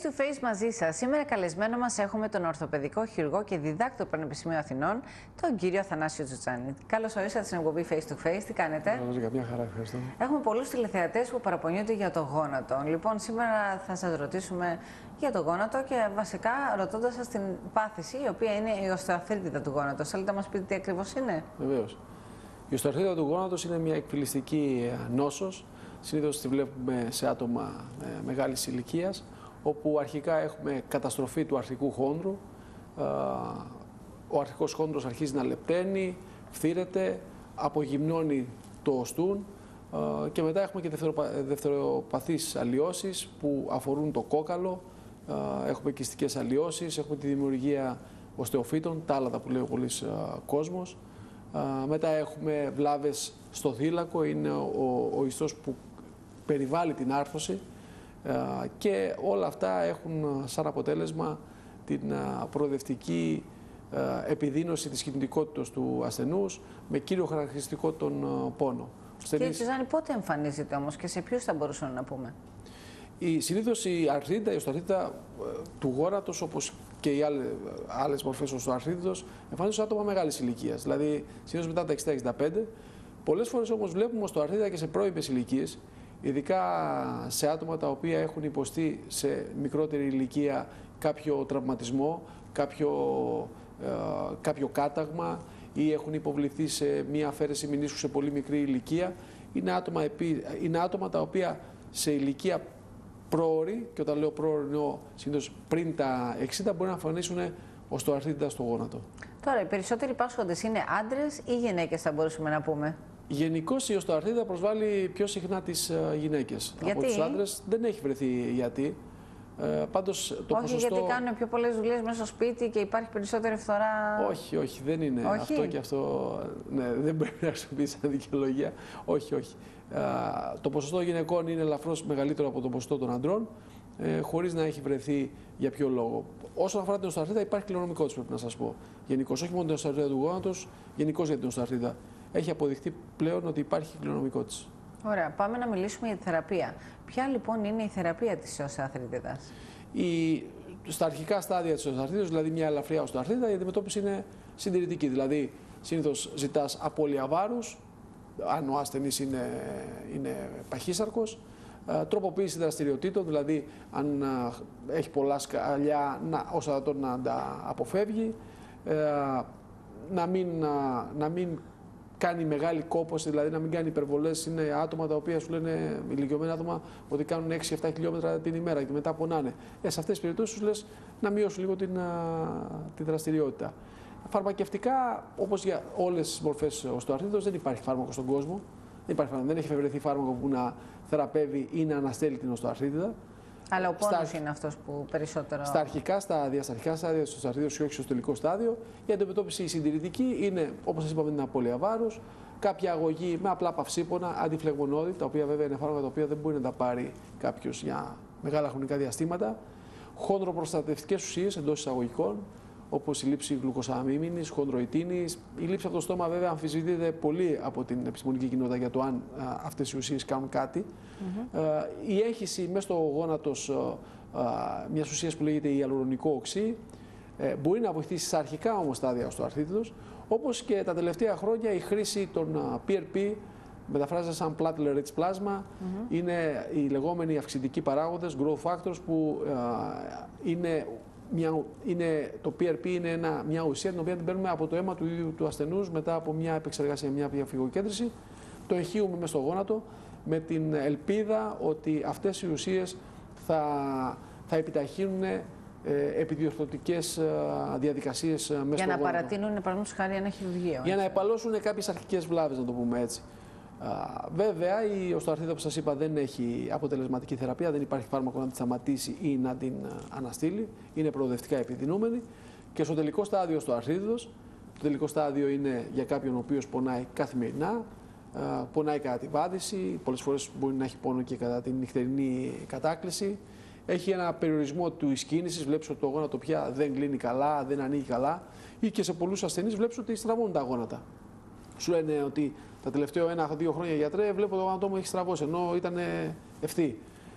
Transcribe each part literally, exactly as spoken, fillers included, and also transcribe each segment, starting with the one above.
Face to face μαζί σας. Σήμερα καλεσμένο μας έχουμε τον ορθοπαιδικό χειρουργό και διδάκτορο Πανεπιστημίου Αθηνών, τον κύριο Αθανάσιο Τζουτσάνη. Καλώς ορίσατε στην εκπομπή Face to Face. Τι κάνετε? Καλώς, για μια χαρά, ευχαριστώ. Έχουμε πολλούς τηλεθεατές που παραπονιούνται για το γόνατο. Λοιπόν, σήμερα θα σας ρωτήσουμε για το γόνατο και βασικά ρωτώντας σας την πάθηση, η οποία είναι η οστεοαρθρίτιδα του γόνατος. Θέλετε να μας πείτε τι ακριβώς είναι? Βεβαίως. Η οστεοαρθρίτιδα του γόνατος είναι μια εκφυλιστική νόσος. Συνήθως τη βλέπουμε σε άτομα μεγάλης ηλικίας, όπου αρχικά έχουμε καταστροφή του αρθρικού χόνδρου. Ο αρθρικός χόνδρος αρχίζει να λεπταίνει, φθήρεται, απογυμνώνει το οστούν και μετά έχουμε και δευτεροπαθείς αλλοιώσεις που αφορούν το κόκαλο. Έχουμε κυστικές αλλοιώσεις, έχουμε τη δημιουργία οστεοφύτων, τα άλατα που λέει ο πολλής κόσμος. Μετά έχουμε βλάβες στο θύλακο, είναι ο, ο ιστός που περιβάλλει την άρθρωση και όλα αυτά έχουν σαν αποτέλεσμα την προοδευτική επιδείνωση της κινητικότητας του ασθενούς με κύριο χαρακτηριστικό τον πόνο. Κύριε Τζουτσάνη, πότε εμφανίζεται όμως και σε ποιους θα μπορούσαμε να πούμε? Η, συνήθως η αρθρίτιδα, η οστεοαρθρίτιδα του γόνατος, όπως και οι άλλες, άλλες μορφές οστεοαρθρίτιδος, εμφανίζονται σε άτομα μεγάλης ηλικίας, δηλαδή συνήθως μετά τα εξήντα εξήντα πέντε. Πολλές φορές όμως βλέπουμε οστεοαρθρίτιδα και σε πρώιμες ηλικίες, ειδικά σε άτομα τα οποία έχουν υποστεί σε μικρότερη ηλικία κάποιο τραυματισμό, κάποιο, ε, κάποιο κάταγμα ή έχουν υποβληθεί σε μία αφαίρεση μηνύσκου σε πολύ μικρή ηλικία. Είναι άτομα, είναι άτομα τα οποία σε ηλικία πρόωρη, και όταν λέω πρόωρη εννοώ συνήθως πριν τα εξήντα, μπορεί να εμφανίσουν οστεοαρθρίτιδα στο γόνατο. Τώρα, οι περισσότεροι πάσχοντες είναι άντρες ή γυναίκες, θα μπορούσαμε να πούμε? Γενικώς η οστεοαρθρίτιδα προσβάλλει πιο συχνά τις γυναίκες. Γιατί? Από τους άντρες δεν έχει βρεθεί γιατί. Ε, πάντως, το όχι, ποσοστό... γιατί κάνουν πιο πολλές δουλειές μέσα στο σπίτι και υπάρχει περισσότερη φθορά. Όχι, όχι, δεν είναι όχι. αυτό και αυτό. Ναι, δεν πρέπει να χρησιμοποιήσει σαν δικαιολογία. Όχι, όχι. Ε, το ποσοστό γυναικών είναι ελαφρώς μεγαλύτερο από το ποσοστό των αντρών, ε, χωρίς να έχει βρεθεί για ποιο λόγο. Όσον αφορά την οστεοαρθρίτιδα, υπάρχει κληρονομικό της, πρέπει να σας πω. Γενικώς, όχι μόνο την οστεοαρθρίτιδα του γόνατος, γενικώς για την οστεοαρθρίτιδα. Έχει αποδειχθεί πλέον ότι υπάρχει κληρονομικό της. Ωραία, πάμε να μιλήσουμε για τη θεραπεία. Ποια λοιπόν είναι η θεραπεία της οστεοαρθρίτιδας? Η, στα αρχικά στάδια της οστεοαρθρίτιδας, δηλαδή μια ελαφριά οστεοαρθρίτιδα, η αντιμετώπιση είναι συντηρητική. Δηλαδή, συνήθως ζητάς απώλεια βάρους, αν ο ασθενής είναι, είναι παχύσαρκος, τροποποίηση δραστηριοτήτων, δηλαδή αν α, έχει πολλά σκαλιά, να, όσο θα να τα αποφεύγει, ε, να μην, α, να μην κάνει μεγάλη κόπωση, δηλαδή να μην κάνει υπερβολές. Είναι άτομα τα οποία σου λένε, ηλικιωμένα άτομα, ότι κάνουν έξι εφτά χιλιόμετρα την ημέρα και μετά πονάνε. Ε, σε αυτές τις περιπτώσεις σου λες να μειώσουν λίγο την, α, τη δραστηριότητα. Φαρμακευτικά, όπως για όλες τις μορφές οστεοαρθρίτιδος, δεν υπάρχει φάρμακο στον κόσμο. Δεν, υπάρχει, δεν έχει εφευρεθεί φάρμακο που να θεραπεύει ή να αναστέλει την οστεοαρθρίτιδα. Αλλά ο πόνος στα... είναι αυτός που περισσότερο. Στα αρχικά στάδια, στα αρχικά στάδια της οστεοαρθρίτιδος και όχι στο τελικό στάδιο, η αντιμετώπιση συντηρητική είναι, όπως σας είπαμε, την απώλεια βάρους, κάποια αγωγή με απλά παυσίπονα, αντιφλεγμονώδη, τα οποία βέβαια είναι φάρμακα τα οποία δεν μπορεί να τα πάρει κάποιος για μεγάλα χρονικά διαστήματα. Χονδροπροστατευτικές ουσίες εντός εισαγωγικών, όπως η λήψη γλουκοσαμίμινης, χονδροϊτίνης. Η λήψη από το στόμα βέβαια αμφισβητείται πολύ από την επιστημονική κοινότητα για το αν α, αυτές οι ουσίες κάνουν κάτι. Mm-hmm. α, η έγχυση μέσα στο γόνατος μιας ουσίας που λέγεται ιαλουρονικό οξύ ε, μπορεί να βοηθήσει σε αρχικά όμως στάδια οστεοαρθρίτιδος, όπως και τα τελευταία χρόνια η χρήση των α, πι αρ πι, μεταφράζεται σαν platelet rich plasma, mm-hmm. είναι οι λεγόμενοι αυξητικοί παράγοντες, growth factors, που α, είναι Μια, είναι, το πι αρ πι είναι ένα, μια ουσία την οποία την παίρνουμε από το αίμα του ίδιου του ασθενούς μετά από μια επεξεργασία, μια διαφυγοκέντρηση. Το εγχύουμε μέσα στο γόνατο με την ελπίδα ότι αυτές οι ουσίες θα, θα επιταχύνουν ε, επιδιορθωτικές ε, διαδικασίες μέσα στο γόνατο. Για να παρατείνουν, παραδείγματος χάρη, ένα χειρουργείο. Για να επαλώσουν κάποιες αρχικές βλάβες, να το πούμε έτσι. Uh, βέβαια, η οστεοαρθρίτιδα που σας είπα δεν έχει αποτελεσματική θεραπεία, δεν υπάρχει φάρμακο να τη σταματήσει ή να την uh, αναστείλει. Είναι προοδευτικά επιδεινούμενη. Και στο τελικό στάδιο οστεοαρθρίτιδος, το τελικό στάδιο είναι για κάποιον ο οποίος πονάει καθημερινά, uh, πονάει κατά τη βάδηση, πολλές φορές μπορεί να έχει πόνο και κατά την νυχτερινή κατάκληση. Έχει ένα περιορισμό του κίνησης, βλέπεις ότι το γόνατο πια δεν κλείνει καλά, δεν ανοίγει καλά, ή και σε πολλούς ασθενείς βλέπεις ότι στραβώνουν τα γόνατα. Σου λένε ότι τα τελευταία ένα-δύο χρόνια γιατρέ, βλέπω το γόνατό μου έχει στραβώσει, ενώ ήταν ευθύ.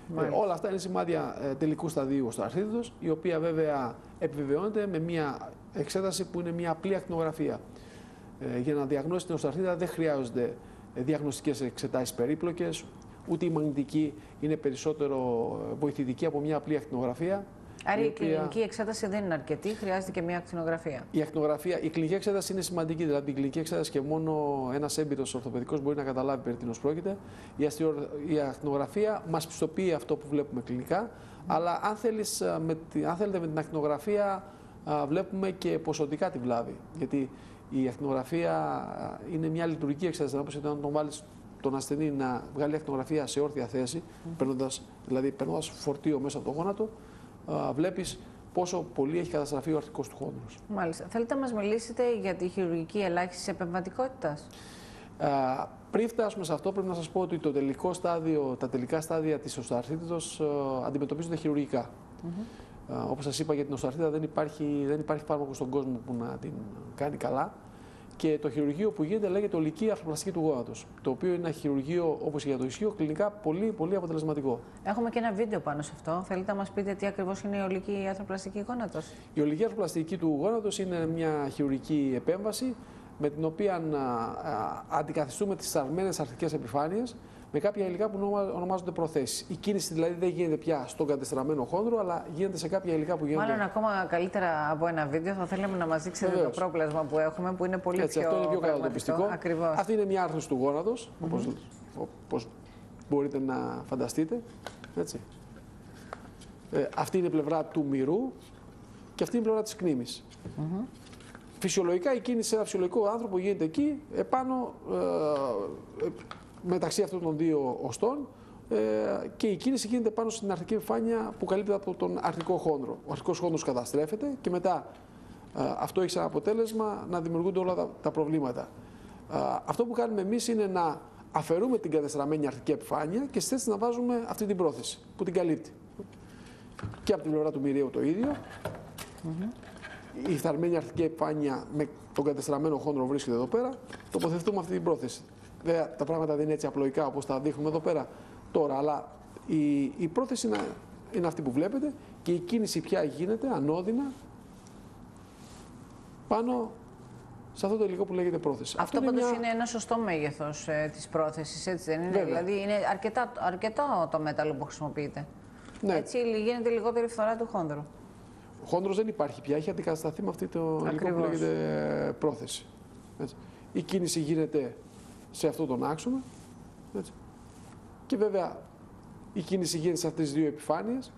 Ε, όλα αυτά είναι σημάδια ε, τελικού σταδίου οστεοαρθρίτιδος, η οποία βέβαια επιβεβαιώνεται με μια εξέταση που είναι μια απλή ακτινογραφία. Ε, για να διαγνώσει την οστεοαρθρίτιδα δεν χρειάζονται διαγνωστικές εξετάσεις περίπλοκες, ούτε η μαγνητική είναι περισσότερο βοηθητική από μια απλή ακτινογραφία. Άρα η, η οποία... κλινική εξέταση δεν είναι αρκετή, χρειάζεται και μια ακτινογραφία. Η ακτινογραφία, η κλινική εξέταση είναι σημαντική. Δηλαδή, η κλινική εξέταση και μόνο ένας έμπειρος ορθοπαιδικός μπορεί να καταλάβει περί τίνος πρόκειται. Η, αστιο... η ακτινογραφία μας πιστοποιεί αυτό που βλέπουμε κλινικά, mm. αλλά αν, θέλεις, με τη... αν θέλετε με την ακτινογραφία βλέπουμε και ποσοτικά τη βλάβη. Γιατί η ακτινογραφία είναι μια λειτουργική εξέταση. Όπως όταν τον βάλεις τον ασθενή να βγάλει ακτινογραφία σε όρθια θέση, mm. παίρνοντας, δηλαδή παίρνοντας φορτίο μέσα από το γόνατο, βλέπεις πόσο πολύ έχει καταστραφεί ο αρχικός του χόνδρος. Μάλιστα. Θέλετε να μας μιλήσετε για τη χειρουργική ελάχιστη επεμβατικότητας? Πριν φτάσουμε σε αυτό, πρέπει να σας πω ότι το τελικό στάδιο, τα τελικά στάδια της οστεοαρθρίτιδος αντιμετωπίζονται χειρουργικά. Mm-hmm. Όπως σας είπα, για την οστεοαρθρίτιδα δεν υπάρχει, δεν υπάρχει φάρμακο στον κόσμο που να την κάνει καλά. Και το χειρουργείο που γίνεται λέγεται ολική αρθροπλαστική του γόνατος. Το οποίο είναι ένα χειρουργείο, όπως και για το ισχύο, κλινικά πολύ, πολύ αποτελεσματικό. Έχουμε και ένα βίντεο πάνω σε αυτό. Θέλετε να μας πείτε τι ακριβώς είναι η ολική αρθροπλαστική γόνατος? Η ολική αρθροπλαστική του γόνατος είναι μια χειρουργική επέμβαση με την οποία α, α, αντικαθιστούμε τις αρμένες αρθρικές επιφάνειες με κάποια υλικά που ονομάζονται προθέσεις. Η κίνηση δηλαδή δεν γίνεται πια στον κατεστραμμένο χόνδρο, αλλά γίνεται σε κάποια υλικά που γίνονται. Μάλλον ακόμα καλύτερα από ένα βίντεο θα θέλαμε να μας δείξετε Βεβαίως. το πρόπλασμα που έχουμε, που είναι πολύ Έτσι, πιο αυτό είναι πιο κατατοπιστικό. Ακριβώς. Αυτή είναι μια άρθρωση του γόνατος, mm-hmm. όπως, όπως μπορείτε να φανταστείτε. Έτσι. Ε, αυτή είναι η πλευρά του μυρού και αυτή είναι η πλευρά της κνήμης. Mm-hmm. Φυσιολογικά η κίνηση σε ένα φυσιολογικό άνθρωπο γίνεται εκεί, επάνω, ε, ε, μεταξύ αυτών των δύο οστών, ε, και η κίνηση γίνεται πάνω στην αρθρική επιφάνεια που καλύπτεται από τον αρθρικό χόνδρο. Ο αρθρικός χόνδρος καταστρέφεται και μετά ε, αυτό έχει σαν αποτέλεσμα να δημιουργούνται όλα τα, τα προβλήματα. Ε, αυτό που κάνουμε εμείς είναι να αφαιρούμε την κατεστραμμένη αρθρική επιφάνεια και στη θέση να βάζουμε αυτή την πρόθεση που την καλύπτει. Και από την πλευρά του μυραίου το ίδιο. Mm-hmm. Η φθαρμένη αρθρική επιφάνεια με τον κατεστραμμένο χόνδρο βρίσκεται εδώ πέρα. Τοποθετούμε αυτή την πρόθεση. Βέβαια, τα πράγματα δεν είναι έτσι απλοϊκά όπως τα δείχνουμε εδώ πέρα τώρα, αλλά η, η πρόθεση είναι, είναι αυτή που βλέπετε και η κίνηση πια γίνεται ανώδυνα πάνω σε αυτό το υλικό που λέγεται πρόθεση. Αυτό, αυτό πάντως είναι, μια... είναι ένα σωστό μέγεθος ε, της πρόθεσης, έτσι δεν είναι? Βέβαια. Δηλαδή είναι αρκετά, αρκετό το μέταλλο που χρησιμοποιείτε. Ναι. Έτσι γίνεται λιγότερη φθορά του χόνδρου. Ο χόνδρος δεν υπάρχει πια, έχει αντικατασταθεί με αυτό το Ακριβώς. υλικό που λέγεται πρόθεση. Έτσι. Η κίνηση γίνεται σε αυτόν τον άξονα. Έτσι. Και βέβαια η κίνηση γίνεται σε αυτές τις δύο επιφάνειες.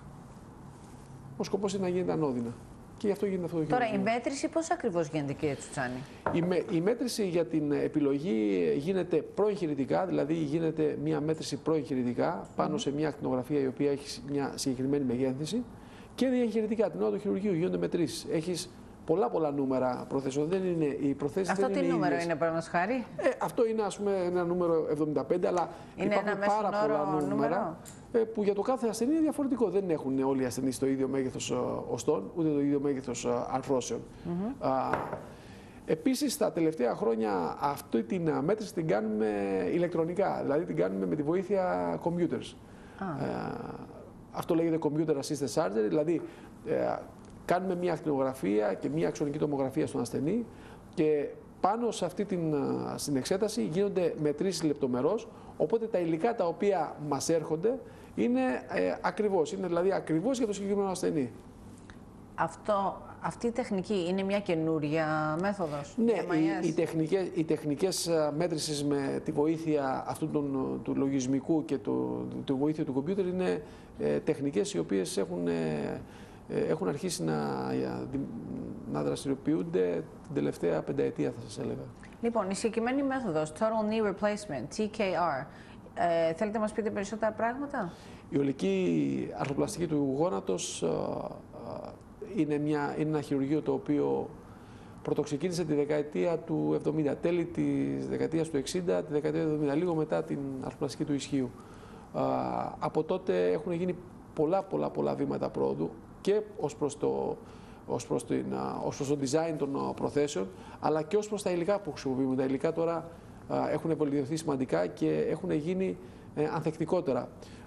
Ο σκοπός είναι να γίνεται ανώδυνα. Και γι' αυτό γίνεται αυτό το Τώρα η μέτρηση πώς ακριβώς γίνεται, κύριε Τσουτσάνη? Η, με, η μέτρηση για την επιλογή γίνεται προεγχειρητικά, δηλαδή γίνεται μια μέτρηση προεγχειρητικά πάνω mm. σε μια ακτινογραφία η οποία έχει μια συγκεκριμένη μεγέθυνση, και διεγχειρητικά την ώρα του χειρουργείου γίνονται μετρήσεις. Έχεις πολλά πολλά νούμερα προθέσεων. Δεν είναι, οι προθέσεις αυτό δεν τι είναι νούμερο ίδιες. είναι, παραδείγματος χάρη? Ε, αυτό είναι ας πούμε ένα νούμερο εβδομήντα πέντε, αλλά είναι υπάρχουν ένα πάρα πολλά νούμερα νούμερο. Ε, που για το κάθε ασθενή είναι διαφορετικό. Δεν έχουν όλοι οι ασθενείς το ίδιο μέγεθος οστών, ούτε το ίδιο μέγεθος αρθρώσεων. Mm-hmm. Α, επίσης, τα τελευταία χρόνια αυτή την μέτρηση την κάνουμε ηλεκτρονικά, δηλαδή την κάνουμε με τη βοήθεια computers. Ah. Ε, αυτό λέγεται computer assisted surgery, δηλαδή ε, κάνουμε μια ακτινογραφία και μια αξονική τομογραφία στον ασθενή και πάνω σε αυτή την στην εξέταση γίνονται μετρήσεις λεπτομερώς, οπότε τα υλικά τα οποία μας έρχονται είναι ε, ακριβώς, είναι δηλαδή ακριβώς για το συγκεκριμένο ασθενή. Αυτό, αυτή η τεχνική είναι μια καινούρια μέθοδος? Ναι, οι, οι, τεχνικές, οι τεχνικές μέτρησης με τη βοήθεια αυτού τον, του λογισμικού και το, τη βοήθεια του κομπιούτερ είναι ε, τεχνικές οι οποίες έχουν, ε, έχουν αρχίσει να, να δραστηριοποιούνται την τελευταία πενταετία, θα σας έλεγα. Λοιπόν, η συγκεκριμένη μέθοδος Total Knee Replacement, τι κέι αρ, ε, θέλετε να μας πείτε περισσότερα πράγματα? Η ολική αρθροπλαστική του γόνατος ε, ε, είναι, μια, είναι ένα χειρουργείο το οποίο πρωτοξεκίνησε τη δεκαετία του εβδομήντα, τέλη της δεκαετίας του εξήντα, τη δεκαετία του εβδομήντα, λίγο μετά την αρθροπλαστική του ισχύου. Ε, από τότε έχουν γίνει πολλά πολλά πολλά βήματα πρόοδου και ως προς το, ως προς την, ως προς το design των προθέσεων, αλλά και ως προς τα υλικά που χρησιμοποιούμε. Τα υλικά τώρα έχουν βελτιωθεί σημαντικά και έχουν γίνει ε, ανθεκτικότερα.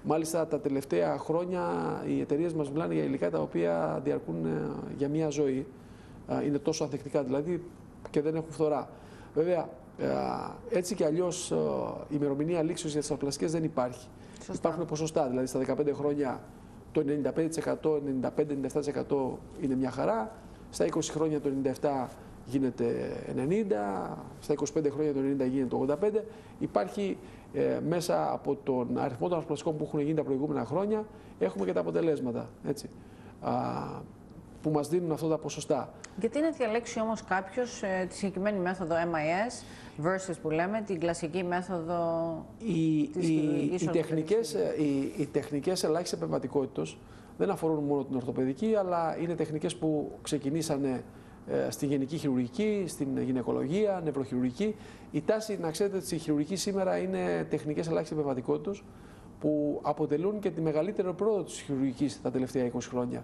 Μάλιστα, τα τελευταία χρόνια οι εταιρείες μας μιλάνε για υλικά τα οποία διαρκούν για μία ζωή. Είναι τόσο ανθεκτικά δηλαδή και δεν έχουν φθορά. Βέβαια, έτσι κι αλλιώς η ημερομηνία λήξεως για τις αναπλαστικές δεν υπάρχει. Σωστά. Υπάρχουν ποσοστά, δηλαδή στα δεκαπέντε χρόνια το ενενήντα πέντε τοις εκατό, ενενήντα πέντε με ενενήντα επτά τοις εκατό είναι μια χαρά, στα είκοσι χρόνια το ενενήντα επτά γίνεται ενενήντα, στα είκοσι πέντε χρόνια το ενενήντα γίνεται το ογδόντα πέντε. Υπάρχει ε, μέσα από τον αριθμό των αναπλαστικών που έχουν γίνει τα προηγούμενα χρόνια, έχουμε και τα αποτελέσματα, έτσι, α, που μας δίνουν αυτά τα ποσοστά. Γιατί να διαλέξει όμως κάποιος ε, τη συγκεκριμένη μέθοδο εμ άι ες versus που λέμε την κλασική μέθοδο οι, της οι, οι, τεχνικές, οι, οι τεχνικές ελάχιστης επεμβατικότητας δεν αφορούν μόνο την ορθοπαιδική, αλλά είναι τεχνικές που ξεκινήσανε ε, στη γενική χειρουργική, στην γυναικολογία, νευροχειρουργική. Η τάση, να ξέρετε, στη χειρουργική σήμερα είναι τεχνικές ελάχιστης επεμβατικότητας που αποτελούν και τη μεγαλύτερη πρόοδο της χειρουργικής τα τελευταία είκοσι χρόνια.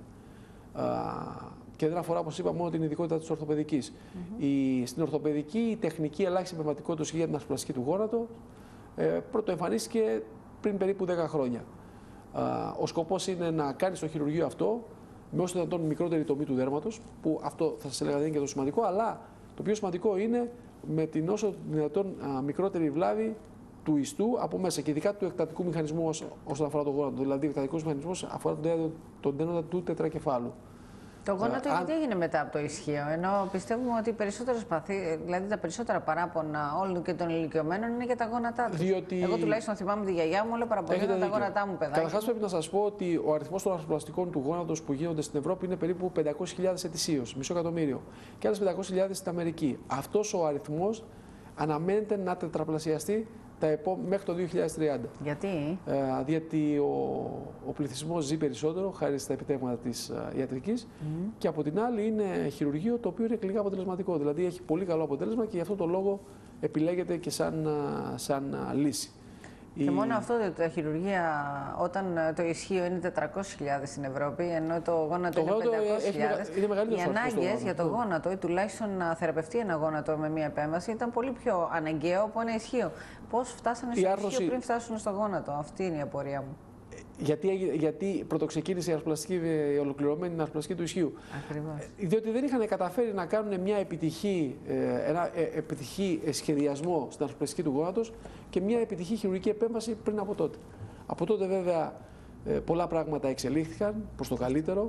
Και δεν αφορά, όπως είπα, μόνο την ειδικότητα της ορθοπαιδικής. Mm-hmm. η, στην ορθοπαιδική η τεχνική ελάχιστη επεμβατικότητας για την αναπλαστική του γόνατο ε, πρωτοεμφανίστηκε πριν περίπου δέκα χρόνια. Α, ο σκοπός είναι να κάνει στο χειρουργείο αυτό με όσο δυνατόν μικρότερη τομή του δέρματος, που αυτό θα σας έλεγα δεν είναι και το σημαντικό, αλλά το πιο σημαντικό είναι με την όσο δυνατόν α, μικρότερη βλάβη του ιστού από μέσα και ειδικά του εκτατικού μηχανισμού όσον αφορά το γόνατο. Δηλαδή, ο εκτατικός μηχανισμός αφορά τον τένοντα του τετρακεφάλου. Το γόνατο γιατί αν... έγινε μετά από το ισχύο, ενώ πιστεύουμε ότι οι περισσότερες παθή, δηλαδή τα περισσότερα παράπονα όλων και των ηλικιωμένων είναι για τα γόνατά τους. Διότι... Εγώ τουλάχιστον θυμάμαι τη γιαγιά μου, όλο παραπονιόταν τα γόνατά μου, παιδάκι. Καταρχάς πρέπει να σας πω ότι ο αριθμός των αναπλαστικών του γόνατος που γίνονται στην Ευρώπη είναι περίπου πεντακόσιες χιλιάδες ετησίως, μισό εκατομμύριο, και άλλες πεντακόσιες χιλιάδες στην Αμερική. Αυτός ο αριθμός αναμένεται να τετραπλασιαστεί μέχρι το δύο χιλιάδες τριάντα. Γιατί? Ε, γιατί ο, ο πληθυσμός ζει περισσότερο χάρη στα επιτεύγματα της uh, ιατρικής mm. και από την άλλη είναι χειρουργείο το οποίο είναι εκλεγά αποτελεσματικό. Δηλαδή έχει πολύ καλό αποτέλεσμα και γι' αυτό το λόγο επιλέγεται και σαν, uh, σαν uh, λύση. Και η... μόνο αυτό ότι τα χειρουργία όταν το ισχύο είναι τετρακόσιες χιλιάδες στην Ευρώπη, ενώ το γόνατο είναι πεντακόσιες χιλιάδες, οι ανάγκες για το γόνατο ή τουλάχιστον να θεραπευτεί ένα γόνατο με μία επέμβαση ήταν πολύ πιο αναγκαίο από ένα ισχύο. Πώς φτάσανε στο άρθρωση... ισχύο πριν φτάσουν στο γόνατο? Αυτή είναι η απορία μου. Γιατί, γιατί πρωτοξεκίνησε η, η ολοκληρωμένη αναπλαστική του ισχύου. Ακριβώς. Διότι δεν είχαν καταφέρει να κάνουν μια επιτυχή, ένα επιτυχή σχεδιασμό στην αναπλαστική του γόνατος και μια επιτυχή χειρουργική επέμβαση πριν από τότε. Από τότε βέβαια πολλά πράγματα εξελίχθηκαν προς το καλύτερο.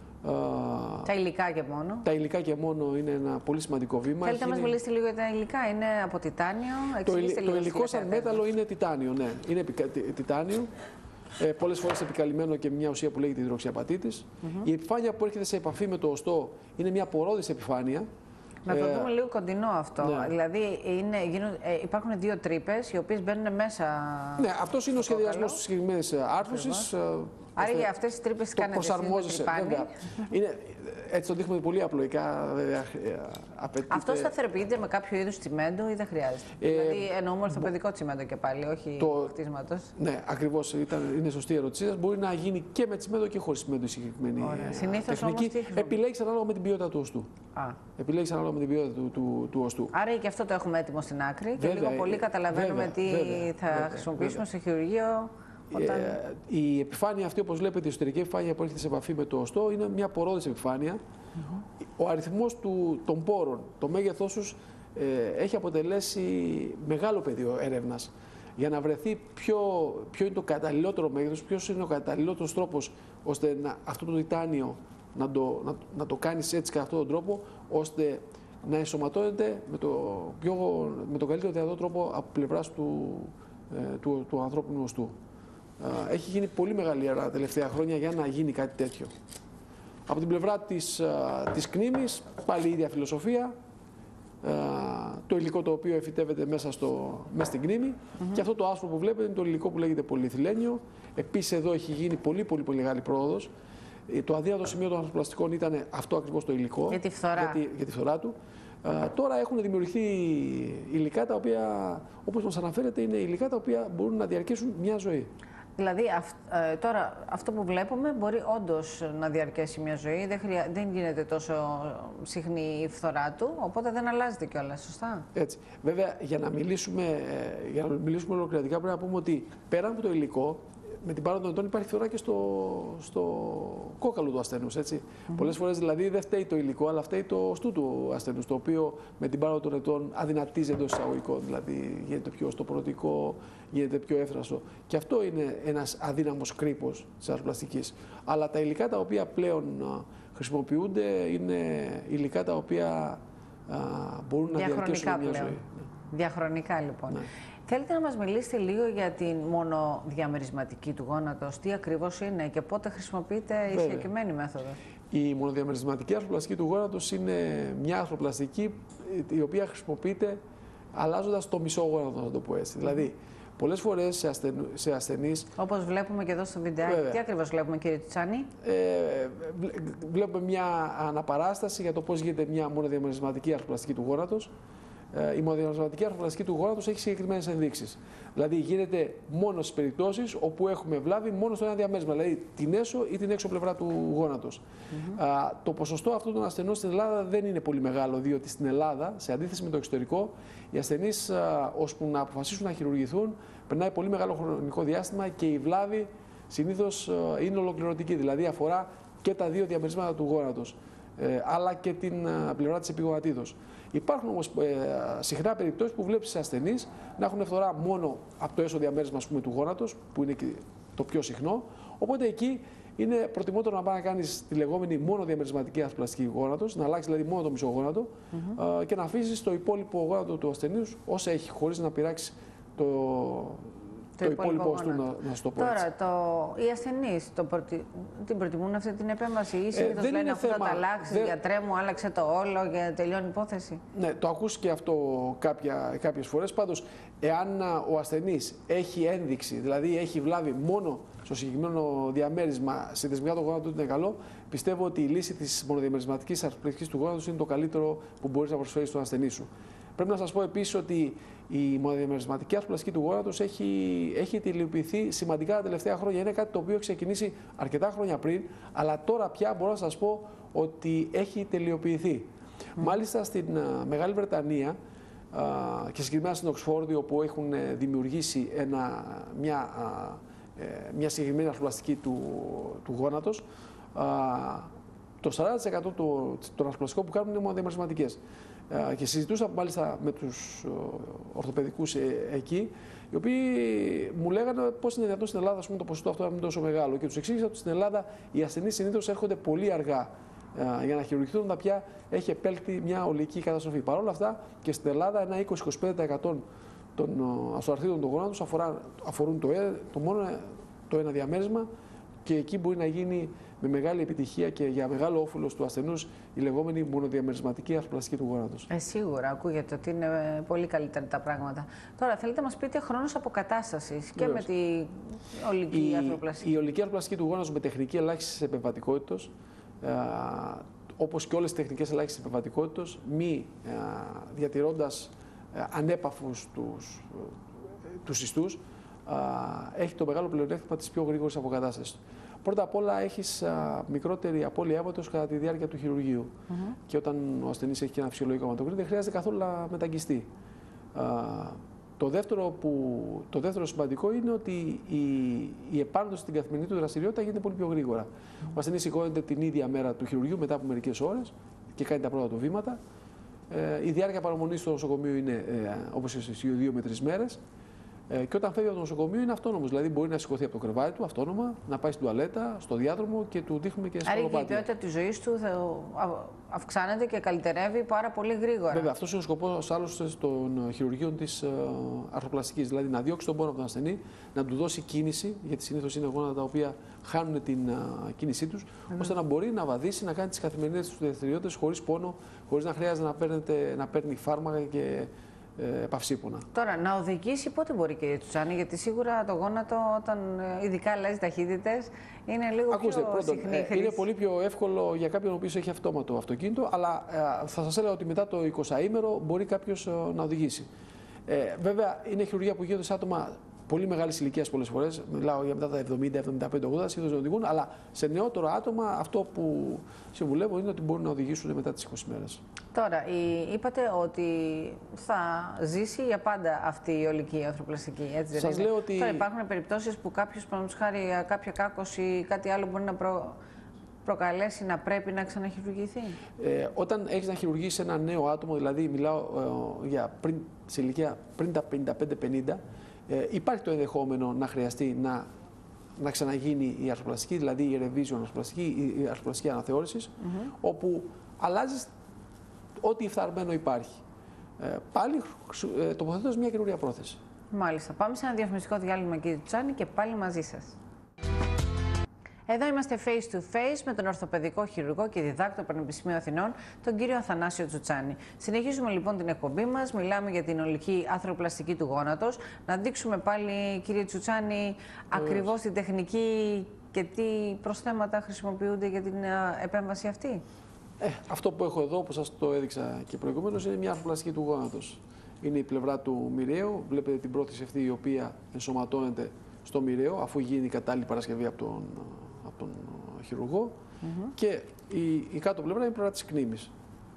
Τα υλικά και μόνο. Τα υλικά και μόνο είναι ένα πολύ σημαντικό βήμα. Θέλετε να μας μιλήσετε λίγο για τα υλικά? Είναι από τιτάνιο? Το, το υλικό σαν μέταλλο είναι τιτάνιο, ναι. Είναι τιτάνιο. Ε, πολλές φορές επικαλυμμένο και μια ουσία που λέγεται υδροξιαπατίτης. Mm-hmm. Η επιφάνεια που έρχεται σε επαφή με το οστό είναι μια πορώδης επιφάνεια. Να το δούμε ε, λίγο κοντινό αυτό. Ναι. Δηλαδή είναι, γίνουν, ε, υπάρχουν δύο τρύπες οι οποίες μπαίνουν μέσα. Ναι, αυτός είναι ο σχεδιασμός της συγκεκριμένης άρθρωσης. Άρα για αυτές τις τρύπες κάνετε προσαρμόζεσαι, βέβαια. Είναι, έτσι το δείχνουμε πολύ απλοϊκά. Απαιτείται... Αυτό σταθεροποιείται με κάποιο είδους τσιμέντο ή δεν χρειάζεται? Ε, δηλαδή εννοούμε ορθοπαιδικό τσιμέντο και πάλι, όχι το χτίσματος. Ναι, ακριβώς. Είναι σωστή η ερώτησή σας. Μπορεί να γίνει και με τσιμέντο και χωρίς τσιμέντο η συγκεκριμένη συνήθως τεχνική. Επιλέγεις ανάλογα με την ποιότητα του οστού. Α. Επιλέγεις ανάλογα με την ποιότητα του, του, του οστού. Άρα και αυτό το έχουμε έτοιμο στην άκρη και λίγο πολύ καταλαβαίνουμε βέβαια, τι βέβαια, θα βέβαια, χρησιμοποιήσουμε βέβαια. στο χειρουργείο. Όταν... Ε, η επιφάνεια αυτή, όπως βλέπετε, η εσωτερική επιφάνεια που έρχεται σε επαφή με το οστό, είναι μια πορώδης επιφάνεια. Mm-hmm. Ο αριθμός του, των πόρων, το μέγεθός τους, ε, έχει αποτελέσει μεγάλο πεδίο έρευνας για να βρεθεί ποιο, ποιο είναι το καταλληλότερο μέγεθος, ποιος είναι ο καταλληλότερος τρόπος ώστε να, αυτό το τιτάνιο να το, να, να το κάνεις έτσι κατά αυτόν τον τρόπο, ώστε να ενσωματώνεται με το, πιο, με τον καλύτερο δυνατό τρόπο από πλευράς του, ε, του, του ανθρώπινου οστού. Έχει γίνει πολύ μεγάλη έρευνα τα τελευταία χρόνια για να γίνει κάτι τέτοιο. Από την πλευρά της, της κνήμης, πάλι η ίδια φιλοσοφία, το υλικό το οποίο εφυτεύεται μέσα, στο, μέσα στην κνήμη mm-hmm. και αυτό το άσπρο που βλέπετε είναι το υλικό που λέγεται πολυεθυλένιο. Επίσης εδώ έχει γίνει πολύ πολύ πολύ μεγάλη πρόοδος. Το αδύνατο σημείο των αναπλαστικών ήταν αυτό ακριβώς το υλικό, για τη φθορά, για τη, για τη φθορά του. Uh, τώρα έχουν δημιουργηθεί υλικά τα οποία, όπως μας αναφέρεται, είναι υλικά τα οποία μπορούν να διαρκέσουν μια ζωή. Δηλαδή, αυ, ε, τώρα αυτό που βλέπουμε μπορεί όντως να διαρκέσει μια ζωή, δεν, χρειά, δεν γίνεται τόσο συχνή η φθορά του, οπότε δεν αλλάζεται κιόλας, σωστά? Έτσι. Βέβαια, για να μιλήσουμε, για να μιλήσουμε ολοκληρωτικά, πρέπει να πούμε ότι πέρα από το υλικό, με την πάροδο των ετών υπάρχει φθορά και στο, στο κόκαλο του ασθενούς. Mm-hmm. Πολλές φορές δηλαδή δεν φταίει το υλικό, αλλά φταίει το στού του ασθενούς, το οποίο με την πάροδο των ετών αδυνατίζει εντός εισαγωγικών. Δηλαδή γίνεται πιο στοπρωτικό, γίνεται πιο εύθρασο. Και αυτό είναι ένας αδύναμος κρύπος της αρθροπλαστικής. Αλλά τα υλικά τα οποία πλέον χρησιμοποιούνται είναι υλικά τα οποία α, μπορούν να διαρκέσουν μια ζωή. Διαχρονικά λοιπόν. Ναι. Θέλετε να μας μιλήσετε λίγο για την μονοδιαμερισματική του γόνατος, τι ακριβώς είναι και πότε χρησιμοποιείται η συγκεκριμένη μέθοδος. Η μονοδιαμερισματική αρθροπλαστική του γόνατος είναι μια αρθροπλαστική η οποία χρησιμοποιείται αλλάζοντας το μισό γόνατο, να το πω έτσι. Mm. Δηλαδή, πολλές φορές σε, ασθεν... σε ασθενείς... Όπως βλέπουμε και εδώ στο βιντεάκι. Τι ακριβώς βλέπουμε, κύριε Τσουτσάνη? Ε, βλέπουμε μια αναπαράσταση για το πώς γίνεται μια μονοδιαμερισματική αρθροπλαστική του γόνατος. Η μονοδιαμερισματική αρθροπλαστική του γόνατος έχει συγκεκριμένες ενδείξεις. Δηλαδή γίνεται μόνο στις περιπτώσεις όπου έχουμε βλάβη μόνο στο ένα διαμέρισμα, δηλαδή την έσω ή την έξω πλευρά του γόνατος. Mm-hmm. Α, το ποσοστό αυτών των ασθενών στην Ελλάδα δεν είναι πολύ μεγάλο, διότι στην Ελλάδα, σε αντίθεση με το εξωτερικό, οι ασθενείς ώσπου να αποφασίσουν να χειρουργηθούν, περνάει πολύ μεγάλο χρονικό διάστημα και η βλάβη συνήθως είναι ολοκληρωτική, δηλαδή αφορά και τα δύο διαμερίσματα του γόνατος, ε, αλλά και την α, πλευρά της επιγονατίδος. Υπάρχουν όμως ε, συχνά περιπτώσεις που βλέπεις σε ασθενείς να έχουν φθορά μόνο από το έσω διαμέρισμα, ας πούμε, του γόνατος, που είναι και το πιο συχνό. Οπότε εκεί είναι προτιμότερο να πάει να κάνεις τη λεγόμενη μόνο διαμερισματική αρθροπλαστική γόνατος, να αλλάξεις δηλαδή μόνο το μισό γόνατο mm-hmm. ε, και να αφήσεις το υπόλοιπο γόνατο του ασθενούς όσα έχει, χωρίς να πειράξει το. Το, το υπόλοιπο του, να, να σου το πω. Τώρα, το, οι ασθενείς το προτι... την προτιμούν αυτή την επέμβαση ή συνήθως ε, λένε αυτό θα τα αλλάξει, δεν... γιατρέ μου, άλλαξε το όλο και τελειώνει η υπόθεση. Ναι, το ακούς και αυτό κάποια, κάποιες φορές. Πάντως, εάν ο ασθενής έχει ένδειξη, δηλαδή έχει βλάβη μόνο στο συγκεκριμένο διαμέρισμα, σε θεσμικά το γόνατο του είναι καλό, πιστεύω ότι η λύση της μονοδιαμερισματικής αρθροπλαστικής του γόνατος είναι το καλύτερο που μπορείς να προσφέρεις στον ασθενή σου. Πρέπει να σας πω επίσης ότι η μονοδιαμερισματική αρθροπλαστική του γόνατος έχει, έχει τελειοποιηθεί σημαντικά τα τελευταία χρόνια. Είναι κάτι το οποίο έχει ξεκινήσει αρκετά χρόνια πριν, αλλά τώρα πια μπορώ να σας πω ότι έχει τελειοποιηθεί. Mm. Μάλιστα στην uh, Μεγάλη Βρετανία uh, και συγκεκριμένα στην Οξφόρδη, όπου έχουν δημιουργήσει ένα, μια, uh, μια συγκεκριμένη αρθροπλαστική του, του γόνατος, uh, το σαράντα τοις εκατό των αρθροπλαστικών που κάνουν είναι μονοδιαμερισματικές. Και συζητούσα μάλιστα με τους ορθοπαιδικούς εκεί, οι οποίοι μου λέγανε πώς είναι δυνατόν στην Ελλάδα, ας πούμε, το ποσοστό αυτό να είναι τόσο μεγάλο. Και τους εξήγησα ότι στην Ελλάδα οι ασθενείς συνήθως έρχονται πολύ αργά για να χειρουργηθούν, όταν πια έχει επέλθει μια ολική καταστροφή. Παρ' όλα αυτά και στην Ελλάδα ένα είκοσι με είκοσι πέντε τοις εκατό των ασθενών των γονάτων αφορούν το, το μόνο το ένα διαμέρισμα, και εκεί μπορεί να γίνει με μεγάλη επιτυχία και για μεγάλο όφελος του ασθενούς η λεγόμενη μονοδιαμερισματική αρθροπλαστική του γόνατος. Ε, σίγουρα, ακούγεται ότι είναι πολύ καλύτερα τα πράγματα. Τώρα, θέλετε να μας πείτε χρόνος αποκατάστασης και με την ολική η, αρθροπλαστική. Η ολική αρθροπλαστική του γόνατος με τεχνική ελάχιστης επεμβατικότητας, όπως και όλες τις τεχνικές ελάχιστης επεμβατικότητας, μη α, διατηρώντας α, ανέπαφους τους, τους ιστούς, α, έχει το μεγάλο πλεονέκτημα της πιο γρήγορης αποκατάστασης. Πρώτα απ' όλα έχεις α, μικρότερη απώλεια αίματος κατά τη διάρκεια του χειρουργείου. Mm-hmm. Και όταν ο ασθενής έχει και ένα φυσιολογικό αιματοκρίτη, δεν χρειάζεται καθόλου να μεταγγιστεί. Α, το, δεύτερο που, το δεύτερο σημαντικό είναι ότι η, η επάνωδος στην καθημερινή του δραστηριότητα γίνεται πολύ πιο γρήγορα. Mm-hmm. Ο ασθενής σηκώνεται την ίδια μέρα του χειρουργείου μετά από μερικές ώρες και κάνει τα πρώτα του βήματα. Ε, η διάρκεια παραμονής στο νοσοκομείο είναι ε, όπως εσείς, δύο με τρεις μέρες. Ε, και όταν φεύγει από το νοσοκομείο είναι αυτόνομος. Δηλαδή μπορεί να σηκωθεί από το κρεβάτι του αυτόνομα, να πάει στην τουαλέτα, στο διάδρομο και του δείχνουμε και σκαλοπάτια. Άρα η ποιότητα της ζωής του θα αυξάνεται και καλυτερεύει πάρα πολύ γρήγορα. Βέβαια, αυτός είναι ο σκοπός άλλωστε των χειρουργείων της uh, αρθροπλαστικής. Δηλαδή να διώξει τον πόνο από τον ασθενή, να του δώσει κίνηση, γιατί συνήθως είναι γόνατα τα οποία χάνουν την uh, κίνησή τους, mm. ώστε να μπορεί να βαδίσει, να κάνει τις καθημερινές του δραστηριότητες χωρίς πόνο, χωρίς να χρειάζεται να, παίρνετε, να παίρνει φάρμακα και παυσίπονα. Τώρα, να οδηγήσει πότε μπορεί, κύριε Τσουτσάνη, γιατί σίγουρα το γόνατο, όταν ειδικά αλλάζει ταχύτητες, είναι λίγο Ακούστε, πιο πρώτον, συχνή ε, χρήση. Είναι πολύ πιο εύκολο για κάποιον ο οποίος έχει αυτόματο αυτοκίνητο, αλλά ε, θα σας έλεγα ότι μετά το εικοσαήμερο μπορεί κάποιος ε, να οδηγήσει. Ε, βέβαια, είναι χειρουργία που γίνεται σε άτομα πολύ μεγάλη ηλικία πολλές φορές, μιλάω για μετά τα εβδομήντα, εβδομήντα πέντε, ογδόντα, συνήθως δεν οδηγούν, αλλά σε νεότερο άτομα αυτό που συμβουλεύω είναι ότι μπορούν να οδηγήσουν μετά τις είκοσι μέρες. Τώρα, είπατε ότι θα ζήσει για πάντα αυτή η ολική ανθρωπλαστική, έτσι δεν Σας είναι? λέω ότι... Τώρα υπάρχουν περιπτώσεις που κάποιος, παραδείγματος χάρη, κάποια κάκωση ή κάτι άλλο μπορεί να προ... προκαλέσει να πρέπει να ξαναχειρουργηθεί. Ε, όταν έχεις να χειρουργήσεις ένα νέο άτομο, δηλαδή μιλάω ε, για πριν, σε ηλικία πριν τα πενήντα πέντε πενήντα, ε, υπάρχει το ενδεχόμενο να χρειαστεί να, να ξαναγίνει η αρθροπλαστική, δηλαδή η revision αρθροπλαστική, η αρθροπλαστική αναθεώρηση, mm-hmm. όπου αλλάζεις ό,τι φθαρμένο υπάρχει. Ε, πάλι ε, τοποθετώντας μια καινούργια πρόθεση. Μάλιστα. Πάμε σε ένα διαφημιστικό διάλειμμα, κύριε Τσουτσάνη, και πάλι μαζί σας. Εδώ είμαστε face to face με τον ορθοπαιδικό χειρουργό και διδάκτορα Πανεπιστημίου Αθηνών, τον κύριο Αθανάσιο Τσουτσάνη. Συνεχίζουμε λοιπόν την εκπομπή μας. Μιλάμε για την ολική αρθροπλαστική του γόνατος. Να δείξουμε πάλι, κύριε Τσουτσάνη, ακριβώς την τεχνική και τι προσθέματα χρησιμοποιούνται για την επέμβαση αυτή. Ε, αυτό που έχω εδώ, που σας το έδειξα και προηγουμένως, είναι μια αρθροπλαστική του γόνατος. Είναι η πλευρά του μοιραίου. Βλέπετε την πρόθεση αυτή η οποία ενσωματώνεται στο μοιραίο, αφού γίνει η κατάλληλη παρασκευή από τον, από τον χειρουργό. Mm-hmm. Και η, η κάτω πλευρά είναι η πλευρά της κνήμης.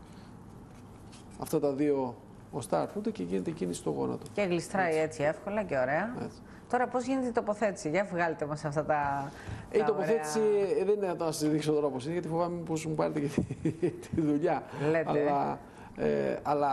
Αυτά τα δύο οστά αρθούνται και γίνεται κίνηση στο γόνατο. Και γλιστράει έτσι, έτσι εύκολα και ωραία. Έτσι. Τώρα πώς γίνεται η τοποθέτηση? Για βγάλτε μας αυτά τα, ε, τα Η τοποθέτηση ωραία... δεν είναι να σας δείξω τώρα πώς είναι, γιατί φοβάμαι πως μου πάρετε και τη, τη δουλειά. Λέτε. Αλλά, ε, αλλά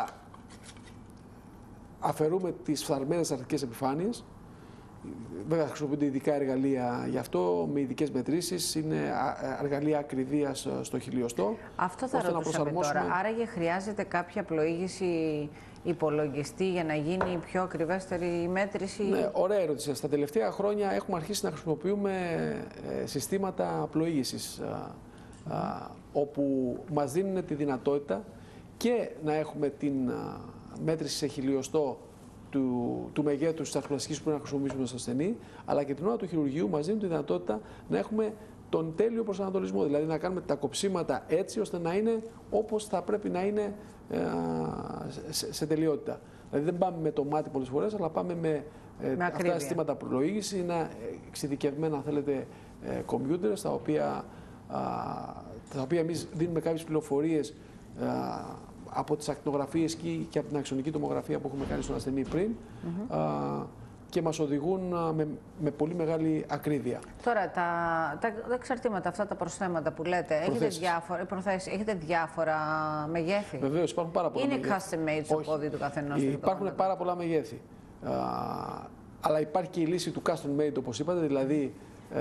αφαιρούμε τις φθαρμένες αρχικές επιφάνειες. Βέβαια χρησιμοποιούνται ειδικά εργαλεία γι' αυτό, με ειδικές μετρήσεις. Είναι εργαλεία ακριβίας στο χιλιοστό. Αυτό θα ρωτούσαμε προσαρμόσουμε... τώρα. Άραγε χρειάζεται κάποια πλοήγηση υπολογιστή για να γίνει η πιο ακριβέστερη η μέτρηση? Ναι, ωραία ερώτηση. Στα τελευταία χρόνια έχουμε αρχίσει να χρησιμοποιούμε συστήματα πλοήγησης, mm. α, όπου μας δίνουν τη δυνατότητα και να έχουμε την α, μέτρηση σε χιλιοστό του, του μεγέθους της αρθροπλαστικής που να χρησιμοποιήσουμε στο ασθενή, αλλά και την ώρα του χειρουργείου μας δίνουν τη δυνατότητα να έχουμε τον τέλειο προσανατολισμό, δηλαδή να κάνουμε τα κοψίματα έτσι ώστε να είναι όπως θα πρέπει να είναι ε, σε, σε τελειότητα. Δηλαδή δεν πάμε με το μάτι πολλές φορές, αλλά πάμε με, ε, με αυτά τα συστήματα πλοήγηση, είναι εξειδικευμένα, αν θέλετε, ε, κομπιούτερ, στα οποία, α, τα οποία εμείς δίνουμε κάποιες πληροφορίες α, από τις ακτινογραφίες και από την αξονική τομογραφία που έχουμε κάνει στον ασθενή πριν, mm-hmm. α, και μας οδηγούν με, με πολύ μεγάλη ακρίβεια. Τώρα, τα, τα, τα εξαρτήματα, αυτά τα προσθέματα που λέτε, έχετε διάφορα, προθέσεις, έχετε διάφορα μεγέθη? Βεβαίως, υπάρχουν πάρα πολλά Είναι μεγέθη. custom made στο πόδι του καθενός? Υπάρχουν πάρα πολλά μεγέθη. Α, αλλά υπάρχει και η λύση του custom made, όπως είπατε, δηλαδή ε,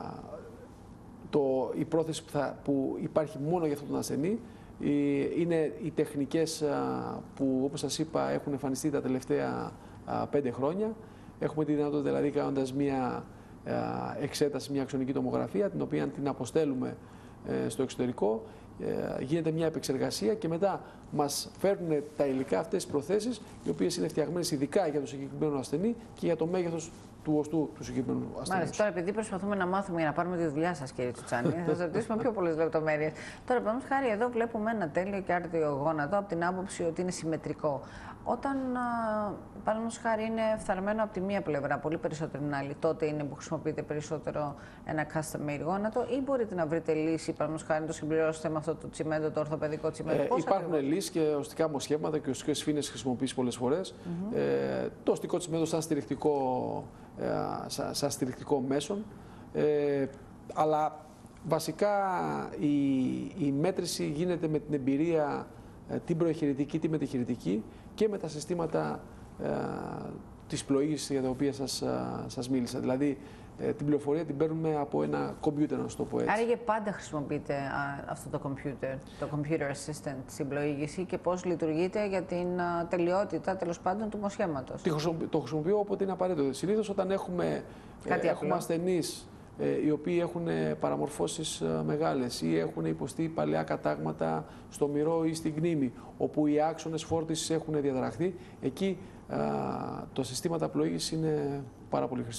το, η πρόθεση που, θα, που υπάρχει μόνο για αυτόν τον ασθενή. Είναι οι τεχνικές που, όπως σας είπα, έχουν εμφανιστεί τα τελευταία πέντε χρόνια. Έχουμε τη δυνατότητα, δηλαδή, κάνοντας μια εξέταση, μια αξονική τομογραφία, την οποία την αποστέλουμε στο εξωτερικό, γίνεται μια επεξεργασία και μετά μας φέρνουν τα υλικά, αυτές τις προθέσεις, οι οποίες είναι φτιαγμένες ειδικά για το συγκεκριμένο ασθενή και για το μέγεθος του οστού του συγκεκριμένου ασθενούς. Μάλιστα. Τώρα, επειδή προσπαθούμε να μάθουμε για να πάρουμε τη δουλειά σας, κύριε Τσουτσάνη, θα σας ρωτήσουμε πιο πολλές λεπτομέρειες. Τώρα, παραδείγματος χάρη, εδώ βλέπουμε ένα τέλειο και άρτιο γόνατο από την άποψη ότι είναι συμμετρικό. Όταν, παραδείγματος χάρη, είναι φθαρμένο από τη μία πλευρά, πολύ περισσότερο την άλλη, τότε είναι που χρησιμοποιείτε περισσότερο ένα custom made γόνατο, ή μπορείτε να βρείτε λύση, παραδείγματος χάρη, να το συμπληρώσετε με αυτό το τσιμέντο, το ορθοπαιδικό τσιμέντο? Ε, υπάρχουν λύσεις και οστικά μοσχεύματα και οστικές φίνες χρησιμοποιήσει πολλές φορές. Mm-hmm. ε, το οστικό τσιμέντο σαν στηρικτικό, ε, σαν, σαν στηρικτικό μέσον. Ε, αλλά βασικά η, η μέτρηση γίνεται με την εμπειρία, την προεχειρητική, τη μετεχειρητική και με τα συστήματα ε, της πλοήγησης για τα οποία σας, σας μίλησα. Δηλαδή, ε, την πληροφορία την παίρνουμε από ένα κομπιούτερ, να το πω έτσι. Άρα και πάντα χρησιμοποιείτε α, αυτό το computer, το computer assistant στην πλοήγηση, και πώς λειτουργείτε για την α, τελειότητα, τέλος πάντων, του μοσχέματος? Το χρησιμοποιώ όποτε είναι απαραίτητο. Συνήθως όταν έχουμε, ε, έχουμε ασθενείς οι οποίοι έχουν παραμορφώσεις μεγάλες ή έχουν υποστεί παλαιά κατάγματα στο μυρό ή στην κνήμη, όπου οι άξονες φόρτισης έχουν διαταραχθεί, εκεί α, το συστήματα πλοήγησης είναι πάρα πολύ χρήσιμα.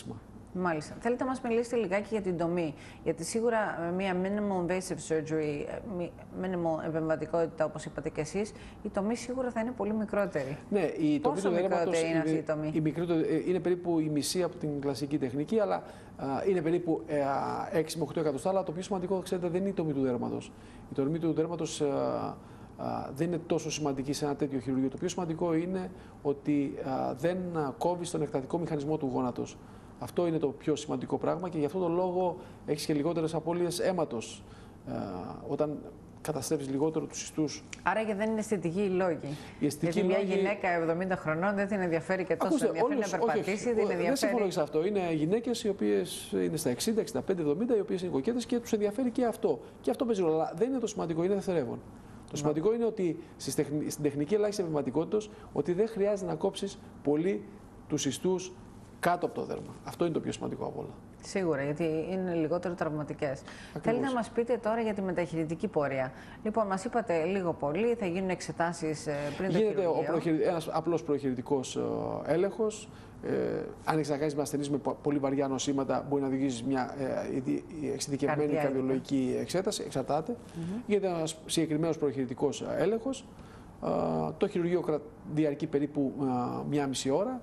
Μάλιστα. Θέλετε να μας μιλήσετε λιγάκι για την τομή. Γιατί σίγουρα μια minimal invasive surgery, minimal επεμβατικότητα, όπως είπατε και εσείς, η τομή σίγουρα θα είναι πολύ μικρότερη. Ναι, η τομή Πόσο του δέρματος είναι αυτή η τομή? Η μικρότερη, είναι περίπου η μισή από την κλασική τεχνική, αλλά α, είναι περίπου έξι με οκτώ εκατοστά. Αλλά το πιο σημαντικό, ξέρετε, δεν είναι η τομή του δέρματος. Η τομή του δέρματος δεν είναι τόσο σημαντική σε ένα τέτοιο χειρουργείο. Το πιο σημαντικό είναι ότι α, δεν κόβει τον εκτατικό μηχανισμό του γόνατος. Αυτό είναι το πιο σημαντικό πράγμα και γι' αυτόν τον λόγο έχεις και λιγότερες απώλειες αίματος ε, όταν καταστρέφεις λιγότερο τους ιστούς. Άρα και δεν είναι αισθητικοί οι λόγοι. Η αισθητική Γιατί μια λόγοι... γυναίκα εβδομήντα χρονών δεν την ενδιαφέρει και τόσο. Ακούστε, ενδιαφέρει όλους, να περπατήσει, όχι, όχι, την ενδιαφέρει. Δεν συμφωνώ σε αυτό. Είναι γυναίκες οι οποίες είναι στα εξήντα, εξήντα πέντε, εβδομήντα, οι οποίες είναι κοκκέτες και τους ενδιαφέρει και αυτό. Και αυτό παίζει ρόλο. Αλλά δεν είναι το σημαντικό, είναι δευτερεύον. Το σημαντικό είναι ότι στην τεχνική ελάχιστη επεμβατικότητας ότι δεν χρειάζεται να κόψεις πολύ τους ιστούς κάτω από το δέρμα. Αυτό είναι το πιο σημαντικό από όλα. Σίγουρα, γιατί είναι λιγότερο τραυματικές. Θέλετε να μας πείτε τώρα για τη μεταχειρητική πορεία. Λοιπόν, μας είπατε λίγο πολύ, θα γίνουν εξετάσεις πριν το Γίνεται χειρουργείο. ένας απλός προεχειρητικός έλεγχος. Ε, αν έχεις να κάνεις με ασθενείς με πολύ βαριά νοσήματα, μπορεί να οδηγήσεις μια ε, εξειδικευμένη καρδιολογική εξέταση, εξαρτάται. Mm-hmm. Γίνεται ένας συγκεκριμένος προεχειρητικός έλεγχος. Ε, το χειρουργείο διαρκεί περίπου ε, μία μισή ώρα.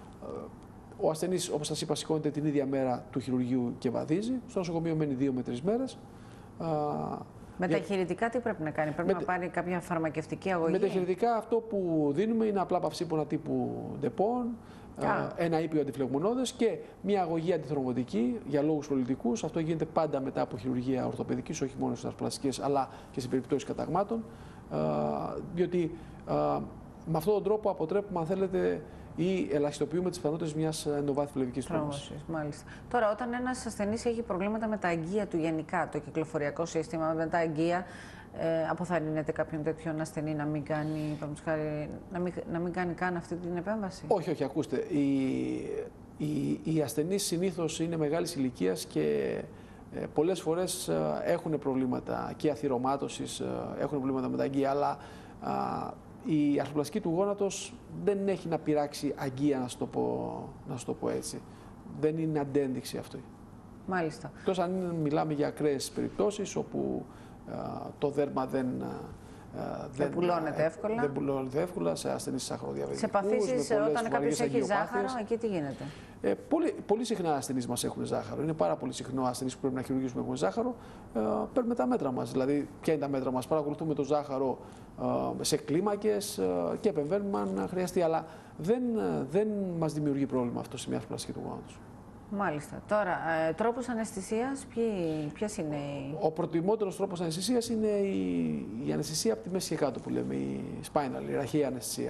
Ο ασθενής, όπως σας είπα, σηκώνεται την ίδια μέρα του χειρουργείου και βαδίζει. Στο νοσοκομείο μένει δύο με τρεις μέρες. Μεταχειρητικά τι πρέπει να κάνει, πρέπει Μετα... να πάρει κάποια φαρμακευτική αγωγή? Μεταχειρητικά αυτό που δίνουμε είναι απλά παυσίπονα τύπου ντεπών, ένα ήπιο αντιφλεγμονώδες και μια αγωγή αντιθρομβωτική για λόγους πολιτικούς. Αυτό γίνεται πάντα μετά από χειρουργία ορθοπαιδικής, όχι μόνο στις πλαστικές αλλά και σε περιπτώσεις καταγμάτων. Διότι με αυτόν τον τρόπο αποτρέπουμε, αν θέλετε, ή ελαχιστοποιούμε τις πιθανότητες μιας ενδοβάθμιας φλεβικής τρόμωσης. Μάλιστα. Τώρα, όταν ένας ασθενής έχει προβλήματα με τα αγκία του γενικά, το κυκλοφοριακό σύστημα, με τα αγκία, ε, αποθαρρύνεται κάποιον τέτοιον ασθενή να μην κάνει, χάρη, να μην, να μην κάνει καν αυτή την επέμβαση? Όχι, όχι, ακούστε. Οι, οι, οι ασθενείς συνήθως είναι μεγάλης ηλικίας και ε, πολλές φορές ε, έχουν προβλήματα και αθυρωμάτωσης, ε, έχουν προβλήματα με τα αγκία, αλλά ε, η αρθροπλαστική του γόνατος δεν έχει να πειράξει αγκία, να σου το πω, να σου το πω έτσι. Δεν είναι αντένδειξη αυτή. Μάλιστα. Εκτός αν μιλάμε για ακραίες περιπτώσεις όπου α, το δέρμα δεν, α, δεν πουλώνεται εύκολα. Δεν πουλώνεται εύκολα σε ασθενείς σαχαροδιαβητικούς. Σε παθήσεις όταν κάποιος έχει ζάχαρο, εκεί τι γίνεται? Ε, πολύ, πολύ συχνά ασθενείς μας έχουν ζάχαρο. Είναι πάρα πολύ συχνό ασθενείς που πρέπει να χειρουργήσουμε έχουν ζάχαρο. Ε, παίρνουμε τα μέτρα μας. Δηλαδή, ποια είναι τα μέτρα μας? Παρακολουθούμε το ζάχαρο ε, σε κλίμακες ε, και επεμβαίνουμε αν χρειαστεί. Αλλά δεν, δεν μας δημιουργεί πρόβλημα αυτό σε μια αρθροπλαστική του γόνατος. Μάλιστα. Τώρα, ε, τρόπος αναισθησίας, ποιες είναι οι... Ο προτιμότερος τρόπος αναισθησίας είναι η, η αναισθησία από τη μέση και κάτω που λέμε, η spinal, η ραχαία αναισθησία.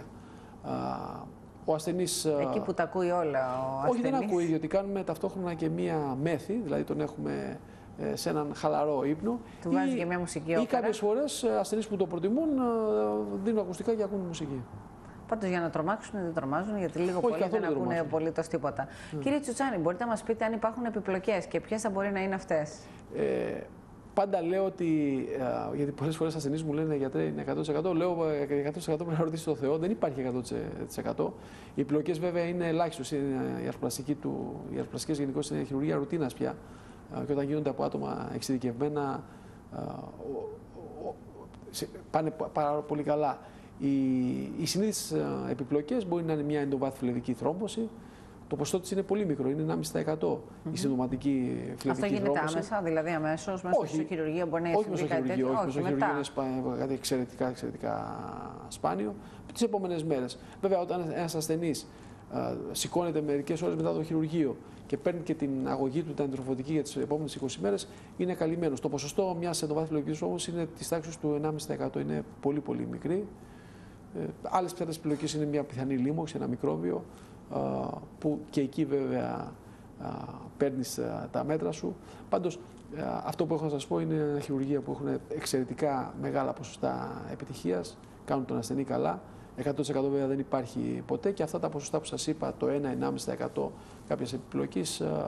Ο ασθενής, εκεί που τα ακούει όλα ο ασθενής. Όχι, δεν ακούει, διότι κάνουμε ταυτόχρονα και μία μέθη, δηλαδή τον έχουμε σε έναν χαλαρό ύπνο. Του βάζει και μια μουσική όπερα. Ή κάποιες φορές ασθενείς που το προτιμούν δίνουν ακουστικά και ακούν μουσική. Πάντως για να τρομάξουν δεν τρομάζουν, γιατί λίγο Όχι, πολύ δεν ακούνε απολύτως τίποτα. Mm. Κύριε Τσουτσάνη, μπορείτε να μας πείτε αν υπάρχουν επιπλοκές και ποιες θα μπορεί να είναι αυτές? Ε, πάντα λέω ότι, ε, γιατί πολλές φορές ασθενείς μου λένε γιατρέ είναι εκατό τοις εκατό, λέω εκατό τοις εκατό πρέπει να ρωτήσει το Θεό, δεν υπάρχει εκατό τοις εκατό. Οι επιπλοκές βέβαια είναι ελάχιστος, είναι η αρθροπλαστική του, οι αρθροπλαστικές γενικώς είναι χειρουργία ρουτίνας πια ε, και όταν γίνονται από άτομα εξειδικευμένα ε, ο, ο, σε, πάνε πάρα πολύ καλά. Οι, οι συνήθεις επιπλοκές μπορεί να είναι μια ενδοβάθμια φλεβική θρόμβωση. Το ποσοστό της είναι πολύ μικρό, είναι ενάμιση τοις εκατό mm-hmm. η συντοματική φλεβική θρόμβωση. Αυτό γίνεται άμεσα, δηλαδή αμέσως, μέσα στο χειρουργείο μπορεί να όχι συμβεί κάτι τέτοιο? Όχι, μέσα στο χειρουργείο είναι κάτι εξαιρετικά, εξαιρετικά σπάνιο. Τις επόμενες μέρες. Βέβαια, όταν ένας ασθενής α, σηκώνεται μερικές ώρες μετά το χειρουργείο και παίρνει και την αγωγή του, την αντιτροφωτική για τις επόμενες είκοσι μέρες, είναι καλυμμένος. Το ποσοστό μιας ενδοβάθμιας φλεβικής θρόμβωσης είναι της τάξης του ενάμιση τοις εκατό, είναι πολύ πολύ μικρή. Ε, άλλες πιθανές επιλογές είναι μια πιθανή λίμωξη, ένα μικρόβιο, α, που και εκεί βέβαια α, παίρνεις α, τα μέτρα σου. Πάντως, α, αυτό που έχω να σας πω είναι χειρουργία που έχουν εξαιρετικά μεγάλα ποσοστά επιτυχίας, κάνουν τον ασθενή καλά. εκατό τοις εκατό βέβαια δεν υπάρχει ποτέ και αυτά τα ποσοστά που σας είπα, το ένα με ενάμιση τοις εκατό κάποιες επιπλοκής, α,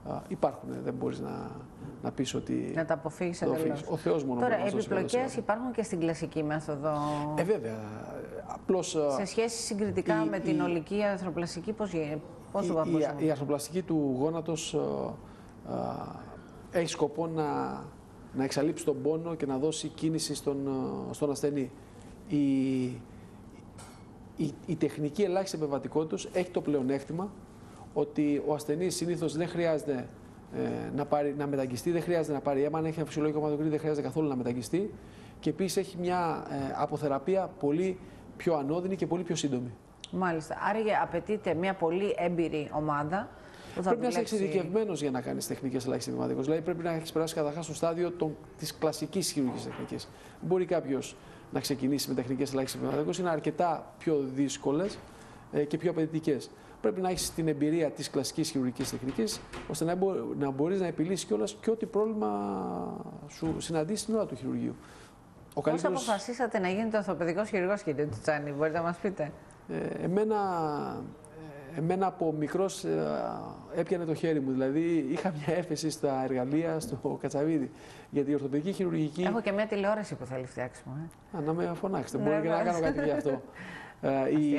α, υπάρχουν. Δεν μπορείς να, να πεις ότι. Να τα αποφύγεις εντελώς. Ο Θεός μόνο. Τώρα, επιπλοκές υπάρχουν και στην κλασική μέθοδο. Ε, βέβαια. Απλώς, σε σχέση συγκριτικά η, με την η, ολική αρθροπλαστική, πώς γίνεται. Πώς το η, η, η αρθροπλαστική του γόνατος α, α, έχει σκοπό να, να εξαλείψει τον πόνο και να δώσει κίνηση στον, στον ασθενή. Η, η, η τεχνική ελάχιστη επεμβατικότητας έχει το πλεονέκτημα ότι ο ασθενής συνήθως δεν χρειάζεται ε, να, πάρει, να μεταγγιστεί, δεν χρειάζεται να πάρει αίμα, αν έχει ένα φυσιολογικό αιματοκρίτη δεν χρειάζεται καθόλου να μεταγγιστεί και επίσης έχει μια ε, αποθεραπεία πολύ πιο ανώδυνη και πολύ πιο σύντομη. Μάλιστα. Άρα απαιτείται μια πολύ έμπειρη ομάδα. Που θα πρέπει δουλέψει... να είσαι εξειδικευμένος για να κάνεις τεχνικές ελάχιστης επεμβατικότητας. Δηλαδή πρέπει να έχεις περάσει καταρχάς στο στάδιο της κλασικής χειρουργικής τεχνικής. Μπορεί κάποιος να ξεκινήσει με τεχνικές ελάχιστης επεμβατικότητας, είναι αρκετά πιο δύσκολες ε, και πιο απαιτητικές. Πρέπει να έχεις την εμπειρία της κλασικής χειρουργικής τεχνικής, ώστε να, μπο, να μπορείς να επιλύσεις κιόλας και ό,τι πρόβλημα σου συναντήσει στην ώρα του χειρουργείου. Πώς καλύτερος... αποφασίσατε να γίνετε ορθοπαιδικός χειρουργός, κύριε Τσουτσάνη, μπορείτε να μας πείτε? Ε, εμένα, εμένα από μικρός ε, έπιανε το χέρι μου, δηλαδή είχα μια έφεση στα εργαλεία στο Κατσαβίδι. Γιατί η ορθοπαιδική χειρουργική. Έχω και μια τηλεόραση που θέλει φτιάξιμο. Ε. Α, να με φωνάξετε, μπορεί και να κάνω κάτι γι' αυτό. ε, η...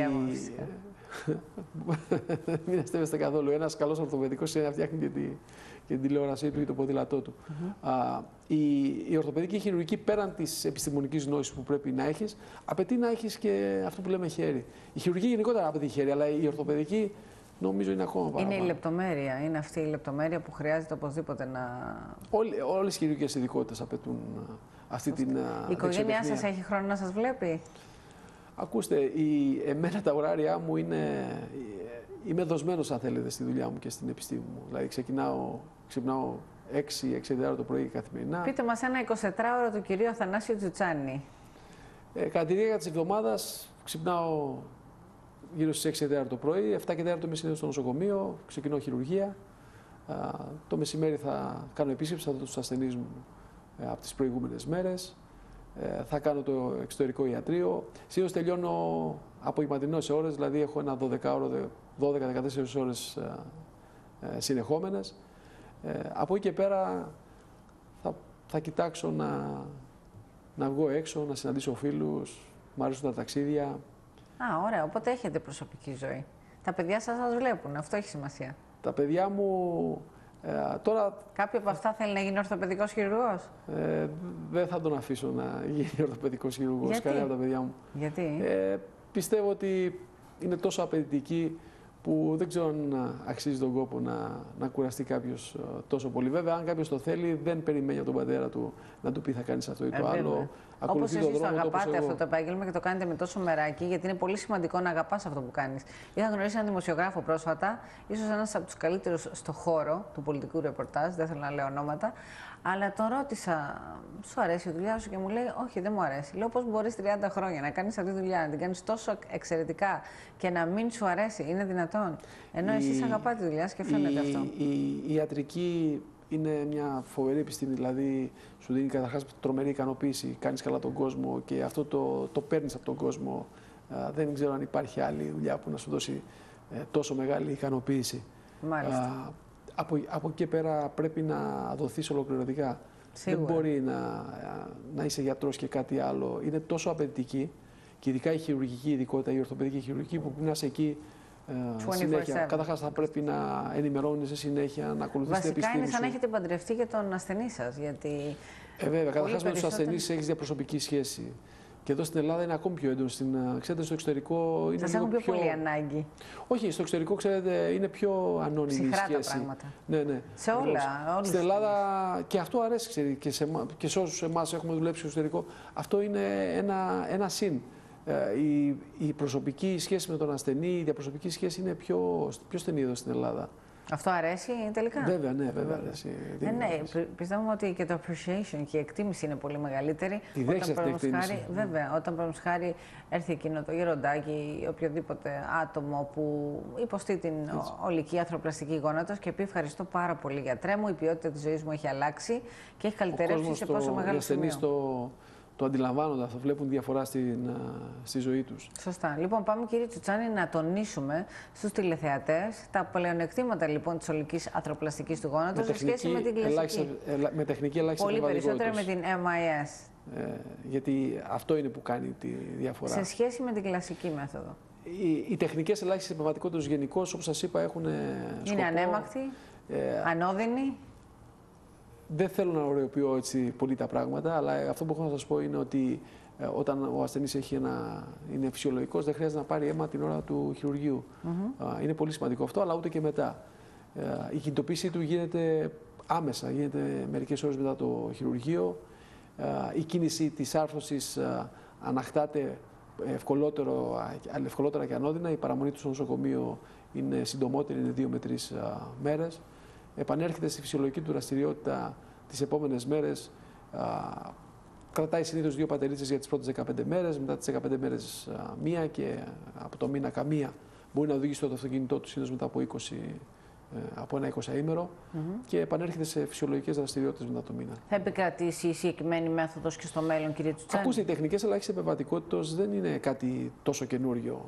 Μην αστεύεστε καθόλου. Ένας καλός ορθοπαιδικός είναι να φτιάχνει και, τη, και την τηλεόρασή του ή το ποδήλατό του. Mm-hmm. Α, η, η ορθοπαιδική χειρουργική, πέραν της επιστημονικής γνώσης που πρέπει να έχεις, απαιτεί να έχεις και αυτό που λέμε χέρι. Η χειρουργική γενικότερα απαιτεί χέρι, αλλά η ορθοπαιδική νομίζω είναι ακόμα παραπάνω. Είναι η λεπτομέρεια. Είναι αυτή η λεπτομέρεια που χρειάζεται οπωσδήποτε να. Όλη, όλες οι χειρουργικές ειδικότητες απαιτούν αυτή Φωστή. την. Η οικογένειά σας έχει χρόνο να σας βλέπει? Ακούστε, η, εμένα τα ωράρια μου είναι. Είμαι δοσμένος, αν θέλετε, στη δουλειά μου και στην επιστήμη μου. Δηλαδή, ξεκινάω, ξυπνάω έξι με έξι το πρωί καθημερινά. Πείτε μας ένα εικοσιτετράωρο του κυρίου Αθανάσιου Τσουτσάνη. Ε, κατά τη διάρκεια της εβδομάδας ξυπνάω γύρω στις έξι το πρωί, επτά και τέσσερα το μεσημέρι στο νοσοκομείο, ξεκινώ χειρουργία. Α, το μεσημέρι θα κάνω επίσκεψη, θα δω τους ασθενείς μου ε, από τις προηγούμενες μέρες. Ε, θα κάνω το εξωτερικό ιατρείο. Συνήθως τελειώνω απογευματινό σε ώρες, δηλαδή έχω ένα δώδεκαώρο, δώδεκα με δεκατέσσερις ώρες ε, ε, συνεχόμενες. Ε, από εκεί και πέρα θα, θα κοιτάξω να, να βγω έξω, να συναντήσω φίλους, μου αρέσουν τα ταξίδια. Α, ωραία, οπότε έχετε προσωπική ζωή. Τα παιδιά σας σας βλέπουν, αυτό έχει σημασία. Τα παιδιά μου ε, τώρα... Κάποιο από αυτά θέλει να γίνει ορθοπαιδικός χειρουργός? Ε, δεν θα τον αφήσω να γίνει ορθοπαιδικός χειρουργός, κανένα από τα παιδιά μου. Γιατί? Ε, πιστεύω ότι είναι τόσο απαιτητική που δεν ξέρω αν αξίζει τον κόπο να, να κουραστεί κάποιος τόσο πολύ. Βέβαια, αν κάποιος το θέλει, δεν περιμένει από τον πατέρα του να του πει θα κάνεις αυτό ή το ε, άλλο. Όπως εσείς το αγαπάτε αυτό το επάγγελμα και το κάνετε με τόσο μεράκι, γιατί είναι πολύ σημαντικό να αγαπάς αυτό που κάνεις. Είχα γνωρίσει έναν δημοσιογράφο πρόσφατα, ίσως ένας από τους καλύτερους στο χώρο του πολιτικού ρεπορτάζ, δεν θέλω να λέω ονόματα, αλλά τον ρώτησα, σου αρέσει η δουλειά σου? Και μου λέει, όχι, δεν μου αρέσει. Λέω, πώς μπορείς τριάντα χρόνια να κάνεις αυτή τη δουλειά, να την κάνεις τόσο εξαιρετικά και να μην σου αρέσει? Είναι δυνατόν? Ενώ η, εσείς αγαπάτε τη δουλειά και φαίνεται η, αυτό. Η, η ιατρική είναι μια φοβερή επιστήμη, δηλαδή σου δίνει καταρχάς τρομερή ικανοποίηση, κάνεις καλά τον κόσμο και αυτό το, το παίρνεις από τον κόσμο. Α, δεν ξέρω αν υπάρχει άλλη δουλειά που να σου δώσει ε, τόσο μεγάλη ικανοποίηση. Μάλιστα. Α, από, από εκεί και πέρα πρέπει να δοθείς ολοκληρωτικά. Σίγουρα. Δεν μπορεί να, να είσαι γιατρός και κάτι άλλο. Είναι τόσο απαιτητική και ειδικά η χειρουργική ειδικότητα, η ορθοπαιδική χειρουργική, που πρέπει να είσαι εκεί ε, συνέχεια. Καταρχάς θα πρέπει να ενημερώνεσαι συνέχεια, να ακολουθείς την επιστήμη σου. Βασικά είναι σαν να έχετε παντρευτεί και τον ασθενή σας. Γιατί ε, βέβαια, καταρχάς περισσότερο... με τους ασθενείς έχεις διαπροσωπική σχέση. Και εδώ στην Ελλάδα είναι ακόμη πιο έντονο. Στην, ξέρετε, στο εξωτερικό είναι σας λίγο έχουν πιο πιο... πολύ ανάγκη. Όχι, στο εξωτερικό, ξέρετε, είναι πιο ανώνυμη η σχέση. Τα πράγματα. Ναι, ναι. Σε όλα. Στην Ελλάδα και αυτό αρέσει, ξέρετε, και σε, και σε όσους εμάς έχουμε δουλέψει στο εξωτερικό. Αυτό είναι ένα, ένα συν. Ε, η, η προσωπική σχέση με τον ασθενή, η διαπροσωπική σχέση είναι πιο, πιο στενή εδώ στην Ελλάδα. Αυτό αρέσει τελικά? Βέβαια, ναι, βέβαια αρέσει. Ε, ναι, πιστεύω ότι και το appreciation και η εκτίμηση είναι πολύ μεγαλύτερη. Η δέξη αυτή η εκτίμηση. Βέβαια, όταν παραδείγματος χάρη έρθει εκείνο το γεροντάκι ή οποιοδήποτε άτομο που υποστεί την Έτσι. ολική αρθροπλαστική γόνατος και πει ευχαριστώ πάρα πολύ γιατρέ μου, η ποιότητα της ζωής μου έχει αλλάξει και έχει καλυτερέψει σε πόσο μεγάλο σημείο. Στο, το αντιλαμβάνονται, θα βλέπουν διαφορά στην, στη ζωή τους. Σωστά. Λοιπόν, πάμε κύριε Τσουτσάνη να τονίσουμε στους τηλεθεατές τα πλεονεκτήματα λοιπόν της ολικής αρθροπλαστικής του γόνατος σε σχέση με την κλασική. Ελάχιστη, ελα, με τεχνική ελάχιστη Πολύ περισσότερο με την εμ άι ες. Ε, γιατί αυτό είναι που κάνει τη διαφορά. Σε σχέση με την κλασική μέθοδο. Οι, οι τεχνικές ελάχιστης επεμβατικότητας γενικώς, όπως σας είπα, έχουν σκοπό... Είναι ανέμακτοι, ε, ανώδυνοι. Δεν θέλω να ωρεοποιώ έτσι πολύ τα πράγματα, αλλά αυτό που έχω να σας πω είναι ότι ε, όταν ο ασθενής έχει ένα, είναι φυσιολογικός, δεν χρειάζεται να πάρει αίμα την ώρα του χειρουργείου. Mm-hmm. ε, είναι πολύ σημαντικό αυτό, αλλά ούτε και μετά. Ε, η κινητοποίησή του γίνεται άμεσα, γίνεται μερικές ώρες μετά το χειρουργείο. Ε, η κίνηση της άρθρωσης ε, αναχτάται ευκολότερο, ευκολότερα και ανώδυνα. Η παραμονή του στο νοσοκομείο είναι συντομότερη, είναι δύο με τρεις ε, μέρες. Επανέρχεται στη φυσιολογική του δραστηριότητα τις επόμενες μέρες. Α, κρατάει συνήθως δύο πατερίτσες για τις πρώτες δεκαπέντε μέρες, μετά τις δεκαπέντε μέρες α, μία και από το μήνα καμία. Μπορεί να οδηγήσει το αυτοκίνητό του συνήθως μετά από, είκοσι, ε, από ένα εικοσαήμερο mm-hmm. και επανέρχεται σε φυσιολογικές δραστηριότητες μετά το μήνα. Θα επικρατήσει η συγκεκριμένη μέθοδος και στο μέλλον, κύριε Τσουτσάνη? Ακούστε, οι τεχνικές ελάχιστης επεμβατικότητας δεν είναι κάτι τόσο καινούριο.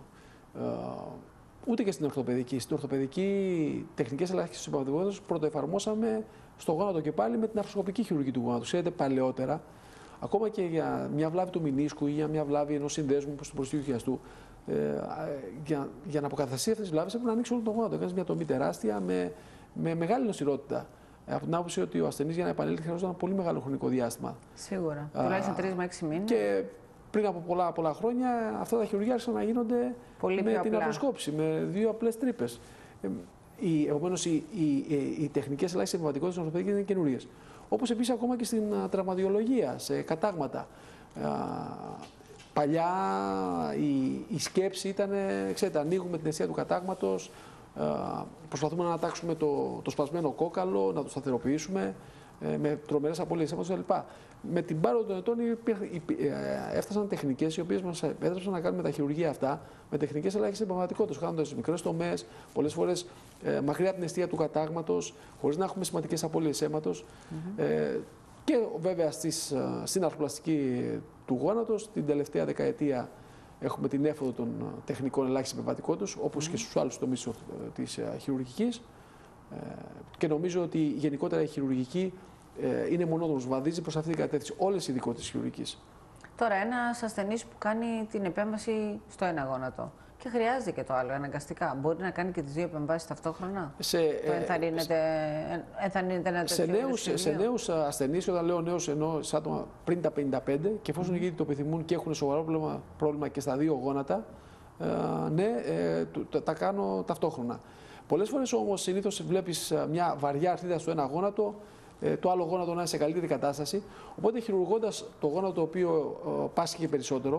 Ούτε και στην ορθοπαιδική. Στην ορθοπαιδική, τεχνικές ελάχιστες επεμβατικότητας πρωτοεφαρμόσαμε στο γόνατο και πάλι με την αρθροσκοπική χειρουργική του γόνατου. Ξέρετε, παλαιότερα, ακόμα και για μια βλάβη του μηνίσκου ή για μια βλάβη ενός συνδέσμου προς το προστίου χιαστού, ε, για, για να αποκατασταθεί αυτές τις βλάβες έπρεπε να ανοίξει όλο το γόνατο. Έκανε μια τομή τεράστια με, με μεγάλη νοσηρότητα. Από την άποψη ότι ο ασθενής για να επανέλθει χρειαζόταν ένα πολύ μεγάλο χρονικό διάστημα. Σίγουρα. Τουλάχιστον τρεις με έξι μήνες. Και πριν από πολλά, πολλά χρόνια αυτά τα χειρουργία άρχισαν να γίνονται πολύ με την αρθροσκόπηση, με δύο απλές τρύπες. Επομένως, οι, οι, οι, οι τεχνικές ελάχιστες επεμβατικότητας στην ορθοπαιδική είναι καινούριες. Όπως επίσης ακόμα και στην τραυματιολογία, σε κατάγματα. Παλιά η, η σκέψη ήταν, ξέρετε, ανοίγουμε την αιστεία του κατάγματος, προσπαθούμε να ανατάξουμε το, το σπασμένο κόκαλο, να το σταθεροποιήσουμε με τρομερές απώλειες αίματος κλπ. Με την πάροδο των ετών έφτασαν τεχνικές οι οποίες μας επέτρεψαν να κάνουμε τα χειρουργία αυτά με τεχνικές ελάχιστης επεμβατικότητας, κάνοντας μικρές τομές, πολλές φορές ε, μακριά από την αιστεία του κατάγματος, χωρίς να έχουμε σημαντικές απώλειες αίματος. Mm-hmm. ε, και βέβαια στις, στην αρθροπλαστική του γόνατος, την τελευταία δεκαετία έχουμε την έφοδο των τεχνικών ελάχιστης επεμβατικότητας, όπως mm-hmm. και στους άλλους τομείς της χειρουργικής. Ε, και νομίζω ότι γενικότερα η χειρουργική ε, είναι μονόδρομος, βαδίζει προς αυτή την κατεύθυνση όλες οι ειδικότητες της χειρουργικής. Τώρα, ένας ασθενής που κάνει την επέμβαση στο ένα γόνατο και χρειάζεται και το άλλο αναγκαστικά, μπορεί να κάνει και τις δύο επεμβάσεις ταυτόχρονα? Σε, το ενθαρρύνεται, ενθαρρύνεται ένα τέτοιο σε νέους, σε νέους ασθενείς, όταν λέω νέους εννοώ σε άτομα πριν τα πενήντα πέντε και εφόσον mm. το επιθυμούν και έχουν σοβαρό πρόβλημα, πρόβλημα και στα δύο γόνατα, ε, ναι, ε, τα, τα κάνω ταυτόχρονα. Πολλές φορές όμως συνήθως βλέπεις μια βαριά αρθρίτιδα στο ένα γόνατο, το άλλο γόνατο να είναι σε καλύτερη κατάσταση. Οπότε χειρουργώντας το γόνατο το οποίο πάσχει περισσότερο,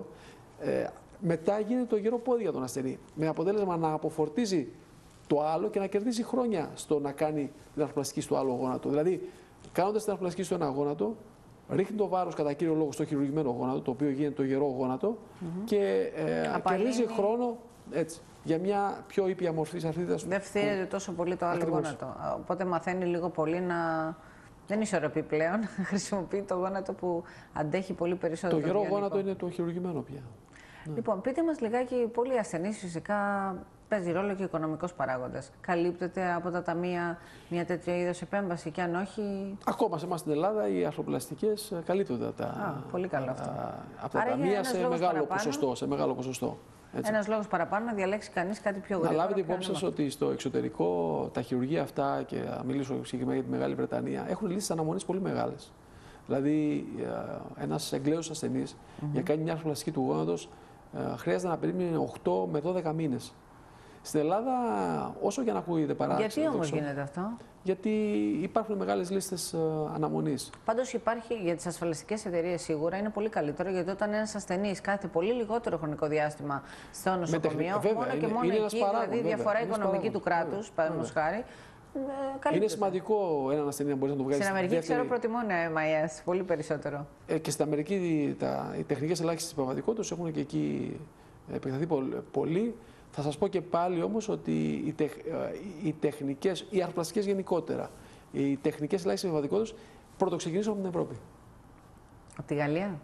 μετά γίνεται το γερό πόδι για τον ασθενή. Με αποτέλεσμα να αποφορτίζει το άλλο και να κερδίσει χρόνια στο να κάνει την αρθροπλαστική στο άλλο γόνατο. Δηλαδή, κάνοντας την αρθροπλαστική στο ένα γόνατο, ρίχνει το βάρος κατά κύριο λόγο στο χειρουργημένο γόνατο, το οποίο γίνεται το γερό γόνατο, mm-hmm. και ε, κερδίζει χρόνο έτσι, για μια πιο ήπια μορφή αρθρίτιδας. Δεν φθείρεται τόσο πολύ το άλλο Ακριβώς. γόνατο. Οπότε μαθαίνει λίγο πολύ να. Δεν ισορροπεί πλέον. Χρησιμοποιεί το γόνατο που αντέχει πολύ περισσότερο. Το γερό γόνατο είναι το χειρουργημένο πια. Λοιπόν, πείτε μας λιγάκι, πολλοί ασθενείς φυσικά παίζει ρόλο και οικονομικός παράγοντας. Καλύπτεται από τα ταμεία μια τέτοια είδος επέμβαση και αν όχι. Ακόμα σε εμάς στην Ελλάδα οι αρθροπλαστικές καλύπτονται τα, Α, πολύ καλό αυτό. από τα ταμεία σε μεγάλο, ποσοστό, σε μεγάλο ποσοστό. Ένας λόγος παραπάνω να διαλέξει κανείς κάτι πιο γρήγορα. Να λάβετε υπόψη σας ότι στο εξωτερικό τα χειρουργεία αυτά, και θα μιλήσω συγκεκριμένα για τη Μεγάλη Βρετανία, έχουν λύσεις αναμονής πολύ μεγάλες. Δηλαδή, ένας εγγλέος ασθενής mm-hmm. για να κάνει μια αρθροπλαστική του γόνατος χρειάζεται να περίμενε οκτώ με δώδεκα μήνες. Στην Ελλάδα, όσο και να ακούγεται παράξενο. Γιατί όμως γίνεται αυτό? Γιατί υπάρχουν μεγάλες λίστες αναμονής. Πάντως υπάρχει για τις ασφαλιστικές εταιρείες σίγουρα είναι πολύ καλύτερο, γιατί όταν ένας ασθενής κάθεται πολύ λιγότερο χρονικό διάστημα στο νοσοκομείο, βέβαια, μόνο και μόνο είναι εκεί, παράγον, δηλαδή βέβαια, διαφορά οικονομική του κράτους, παραδείγματος χάρη. Είναι σημαντικό έναν ασθενή να μπορεί να το βγάλει. Στην Αμερική, δεύτερη... ξέρω, προτιμούν εμ άι ες πολύ περισσότερο. Ε, και στην Αμερική τα, οι τεχνικές ελάχιστης επεμβατικότητας έχουν και εκεί επεκταθεί πολύ. Θα σας πω και πάλι όμως ότι οι, τεχ, οι τεχνικές, οι αρθροπλαστικές γενικότερα, οι τεχνικές ελάχιστης επεμβατικότητας πρωτοξεκινήσαν από την Ευρώπη. Από τη Γαλλία.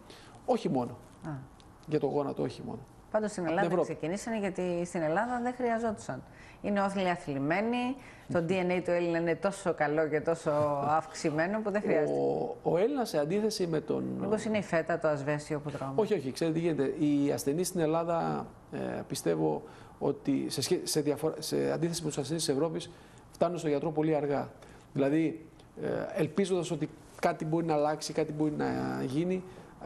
Όχι μόνο. Α. Για το γόνατο, όχι μόνο. Πάντως στην Ελλάδα ξεκινήσανε γιατί στην Ελλάδα δεν χρειαζόντουσαν. Είναι όθλοι αθλημένοι, το ντι εν έι του Έλληνα είναι τόσο καλό και τόσο αυξημένο που δεν χρειάζεται. Ο, ο Έλληνας σε αντίθεση με τον. Μήπως είναι η φέτα, το ασβέστιο που τρώμε? Όχι, όχι, ξέρετε τι γίνεται. Οι ασθενείς στην Ελλάδα ε, πιστεύω ότι σε, σχέ... σε, διαφορά... σε αντίθεση με τους ασθενείς της Ευρώπης φτάνουν στο γιατρό πολύ αργά. Δηλαδή, ε, ελπίζοντας ότι κάτι μπορεί να αλλάξει, κάτι μπορεί να γίνει,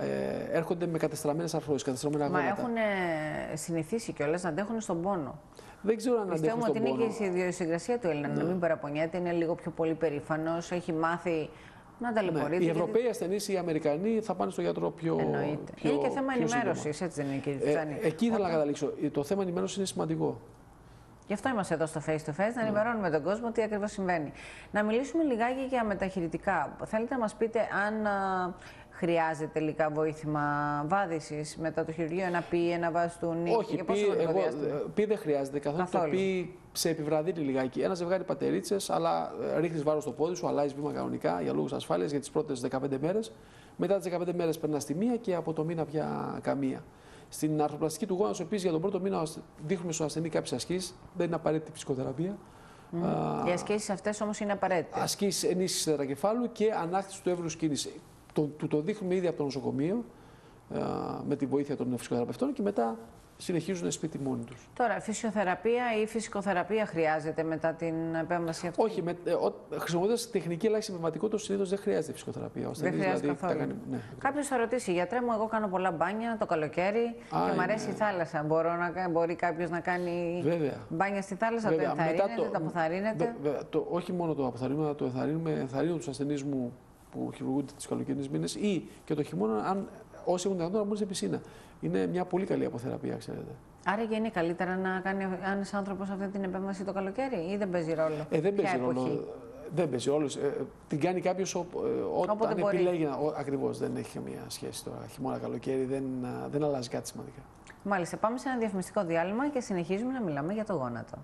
ε, έρχονται με κατεστραμμένες αρθρώσεις, κατεστραμμένα γόνατα. Μα έχουν συνηθίσει κιόλας να αντέχουν στον πόνο. Δεν ξέρω αν αντέχουν στον πόνο. Πιστεύουμε ότι είναι και η ιδιοσυγκρασία του Έλληνα, ναι. Να μην παραπονιέται, είναι λίγο πιο πολύ περήφανος, έχει μάθει να ταλαιπωρείται. Ναι. Οι Ευρωπαίοι γιατί... ασθενείς, οι Αμερικανοί θα πάνε στο γιατρό πιο. Εννοείται. Πιο, είναι και θέμα ενημέρωσης, έτσι δεν είναι, κύριε Τσουτσάνη? Ε, εκεί ήθελα Όταν... να καταλήξω. Το θέμα ενημέρωσης είναι σημαντικό. Γι' αυτό είμαστε εδώ στο face to face, να ενημερώνουμε τον κόσμο τι ακριβώς συμβαίνει. Να μιλήσουμε λιγάκι για μεταχειρητικά. Θέλετε να μας πείτε αν α, χρειάζεται τελικά βοήθημα βάδισης μετά το χειρουργείο, ένα πι, ένα βαστούνι? Όχι, πι, εγώ, πι δεν χρειάζεται καθόλου. καθόλου. Το πι σε επιβραδύνει λιγάκι. Ένα ζευγάρι πατερίτσες, αλλά ρίχνεις βάρος στο πόδι σου, αλλάζεις βήμα κανονικά για λόγους ασφάλειας για τις πρώτες δεκαπέντε μέρες. Μετά τις δεκαπέντε μέρες περνάς τη μία και από το μήνα πια καμία. Στην αρθροπλαστική του γόνατος, επίσης, για τον πρώτο μήνα δείχνουμε στον ασθενή κάποιες ασκήσεις. Δεν είναι απαραίτητη φυσικοθεραπεία. Mm. Uh, Οι ασκήσεις αυτές όμως είναι απαραίτητες. Ασκήσεις ενίσχυσης τετρακεφάλου και ανάκτηση του εύρους κίνηση. Το, του το δείχνουμε ήδη από το νοσοκομείο uh, με τη βοήθεια των φυσικοθεραπευτών και μετά συνεχίζουν σπίτι μόνοι τους. Τώρα, φυσιοθεραπεία ή φυσικοθεραπεία χρειάζεται μετά την επέμβαση αυτή? Όχι, χρησιμοποιώντας τεχνική ελάχιστη πνευματικότητα, συνήθως δεν χρειάζεται φυσικοθεραπεία. Δεν χρειάζεται δηλαδή, καθόλου. Κάνει... Ναι. Κάποιος θα ρωτήσει, γιατρέ μου, εγώ κάνω πολλά μπάνια το καλοκαίρι Α, και μου αρέσει η θάλασσα. Μπορώ να, μπορεί κάποιος να κάνει βέβαια. μπάνια στη θάλασσα? Βέβαια. Το ενθαρρύνετε, το, το αποθαρρύνετε? Βέβαια, το, όχι μόνο το αποθαρρύνουμε, αλλά το ενθαρρύνουμε. Ενθαρρύνω τους ασθενείς μου που χειρουργούνται τις καλοκαιρινές μήνες ή και το χειμώνα, αν όσοι έχουν δυνατόν να μπουν σε πισίνα. Είναι μια πολύ καλή αποθεραπεία, ξέρετε. Άρα και είναι καλύτερα να κάνει ένας άνθρωπος αυτή την επέμβαση το καλοκαίρι ή δεν παίζει ρόλο? Ε, δεν παίζει ρόλο. Δεν παίζει ρόλο. Ε, την κάνει κάποιος ό, ό, όταν επιλέγει. Ακριβώς, δεν έχει καμία σχέση τώρα. Χειμώνα, καλοκαίρι, δεν, δεν αλλάζει κάτι σημαντικά. Μάλιστα, πάμε σε ένα διαφημιστικό διάλειμμα και συνεχίζουμε να μιλάμε για το γόνατο.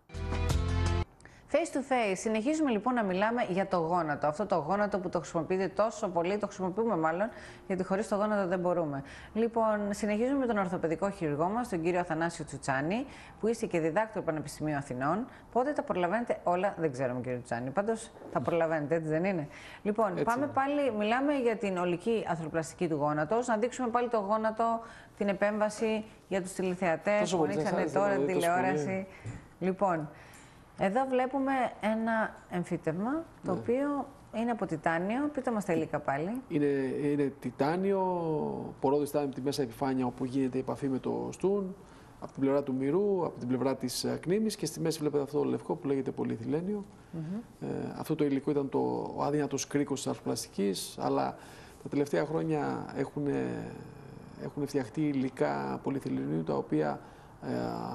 Face to face. Συνεχίζουμε λοιπόν να μιλάμε για το γόνατο. Αυτό το γόνατο που το χρησιμοποιείτε τόσο πολύ, το χρησιμοποιούμε μάλλον, γιατί χωρίς το γόνατο δεν μπορούμε. Λοιπόν, συνεχίζουμε με τον ορθοπαιδικό χειρουργό μας, τον κύριο Αθανάσιο Τσουτσάνη, που είστε και διδάκτορ Πανεπιστημίου Αθηνών. Πότε τα προλαβαίνετε όλα, δεν ξέρουμε, κύριε Τσουτσάνη. Πάντως τα προλαβαίνετε, έτσι δεν είναι? Λοιπόν, έτσι πάμε είναι. πάλι, μιλάμε για την ολική αρθροπλαστική του γόνατος. Να δείξουμε πάλι το γόνατο, την επέμβαση για τους τηλεθεατές που ανοίξανε τώρα την τηλεόραση. Λοιπόν. Εδώ βλέπουμε ένα εμφύτευμα, το ναι. οποίο είναι από τιτάνιο. Πείτε μας τα υλικά πάλι. Είναι, είναι τιτάνιο, πορόδης τιτάνιο από τη μέσα επιφάνεια όπου γίνεται η επαφή με το στούν, από την πλευρά του μυρού, από την πλευρά της κνήμης και στη μέση βλέπετε αυτό το λευκό που λέγεται πολυεθυλένιο. Mm-hmm. ε, αυτό το υλικό ήταν το, ο αδύνατος κρίκος της αρθροπλαστικής, αλλά τα τελευταία χρόνια έχουν, έχουν φτιαχτεί υλικά πολυεθυλενίου τα οποία ε,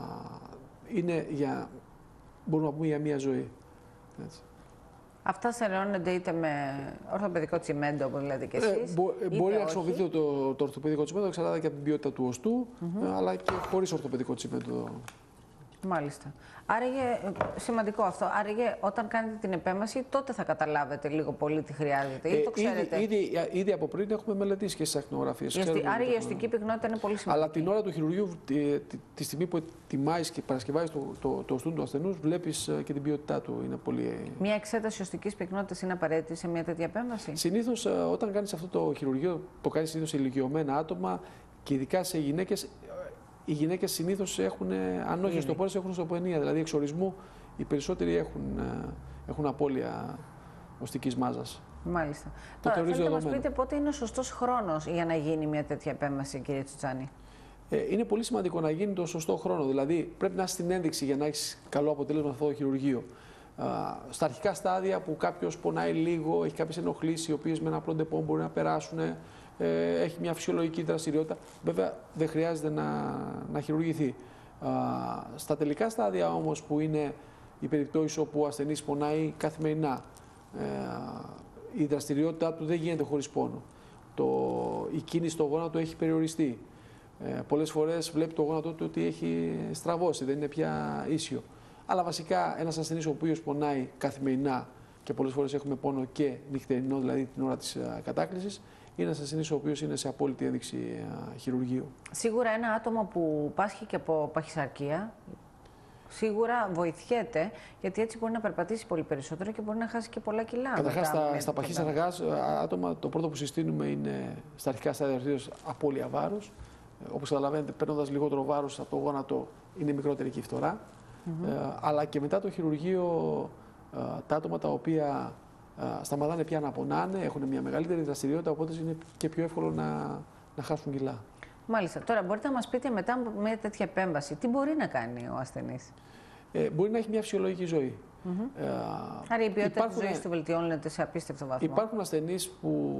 είναι για... μπορούμε να πούμε για μία ζωή. Έτσι. Αυτά σεραιώνονται είτε με ορθοπαιδικό τσιμέντο, όπως λέτε και εσείς. Ε, μπο, μπορεί να χρησιμοποιείτε το, το ορθοπαιδικό τσιμέντο, εξαρτάται και από την ποιότητα του οστού, mm-hmm. αλλά και χωρίς ορθοπαιδικό τσιμέντο. Μάλιστα. Άραγε, σημαντικό αυτό. Άραγε, όταν κάνετε την επέμβαση, τότε θα καταλάβετε λίγο πολύ τι χρειάζεται. Ή το ξέρετε. Ήδη, ήδη, ήδη από πριν έχουμε μελετήσει και στις ακτινογραφίες. Άρα η οστική πυκνότητα είναι πολύ σημαντική. Αλλά την ώρα του χειρουργείου, τη, τη, τη στιγμή που ετοιμάζεις και παρασκευάζεις το, το, το οστούν του ασθενούς, βλέπεις και την ποιότητά του. Είναι πολύ... Μια εξέταση οστικής πυκνότητας είναι απαραίτητη σε μια τέτοια επέμβαση? Συνήθως, όταν κάνεις αυτό το χειρουργείο, το κάνεις συνήθως σε ηλικιωμένα άτομα και ειδικά σε γυναίκες. Οι γυναίκες συνήθως έχουν, αν όχι οστεοπόρες, έχουν οστεοπονία, δηλαδή εξορισμού. Οι περισσότεροι έχουν, έχουν απώλεια οστικής μάζας. Μάλιστα. Τώρα, θέλετε να μας πείτε πότε είναι ο σωστός χρόνος για να γίνει μια τέτοια επέμβαση, κύριε Τσουτσάνη? Ε, είναι πολύ σημαντικό να γίνει το σωστό χρόνο. Δηλαδή, πρέπει να έχει την ένδειξη για να έχει καλό αποτέλεσμα αυτό το χειρουργείο. Α, στα αρχικά στάδια που κάποιος πονάει λίγο, έχει κάποιες ενοχλήσεις, οι οποίες με ένα απλό ντεπό μπορεί να περάσουν. Έχει μια φυσιολογική δραστηριότητα. Βέβαια, δεν χρειάζεται να, να χειρουργηθεί. Α, στα τελικά στάδια όμως, που είναι οι περιπτώσεις όπου ο ασθενής πονάει καθημερινά, ε, η δραστηριότητά του δεν γίνεται χωρίς πόνο. Το, η κίνηση στο γόνατο έχει περιοριστεί. Ε, πολλές φορές βλέπει το γόνατο του ότι έχει στραβώσει, δεν είναι πια ίσιο. Αλλά βασικά ένας ασθενής ο οποίος πονάει καθημερινά και πολλές φορές έχουμε πόνο και νυχτερινό, δηλαδή την ώρα της κατάκλησης, ή ένα ασθενής ο οποίος είναι σε απόλυτη ένδειξη χειρουργείου. Σίγουρα ένα άτομο που πάσχει και από παχυσαρκία, σίγουρα βοηθιέται, γιατί έτσι μπορεί να περπατήσει πολύ περισσότερο και μπορεί να χάσει και πολλά κιλά. Καταρχάς, στα, στα παχύσαρκα άτομα, το πρώτο που συστήνουμε είναι στα αρχικά στάδια αρθρίτιδος απώλεια βάρους. Όπως καταλαβαίνετε, παίρνοντας λιγότερο βάρος από το γόνατο, είναι μικρότερη και η φθορά. Mm-hmm. ε, αλλά και μετά το χειρουργείο, ε, τα άτομα τα οποία ε, σταματάνε πια να πονάνε, έχουν μια μεγαλύτερη δραστηριότητα, οπότε είναι και πιο εύκολο να, να χάσουν κιλά. Μάλιστα. Τώρα, μπορείτε να μας πείτε μετά από μια τέτοια επέμβαση, τι μπορεί να κάνει ο ασθενής? Ε, μπορεί να έχει μια φυσιολογική ζωή. Mm-hmm. ε, Άρα η ποιότητα της ζωής του βελτιώνεται σε απίστευτο βαθμό. Υπάρχουν ασθενείς που,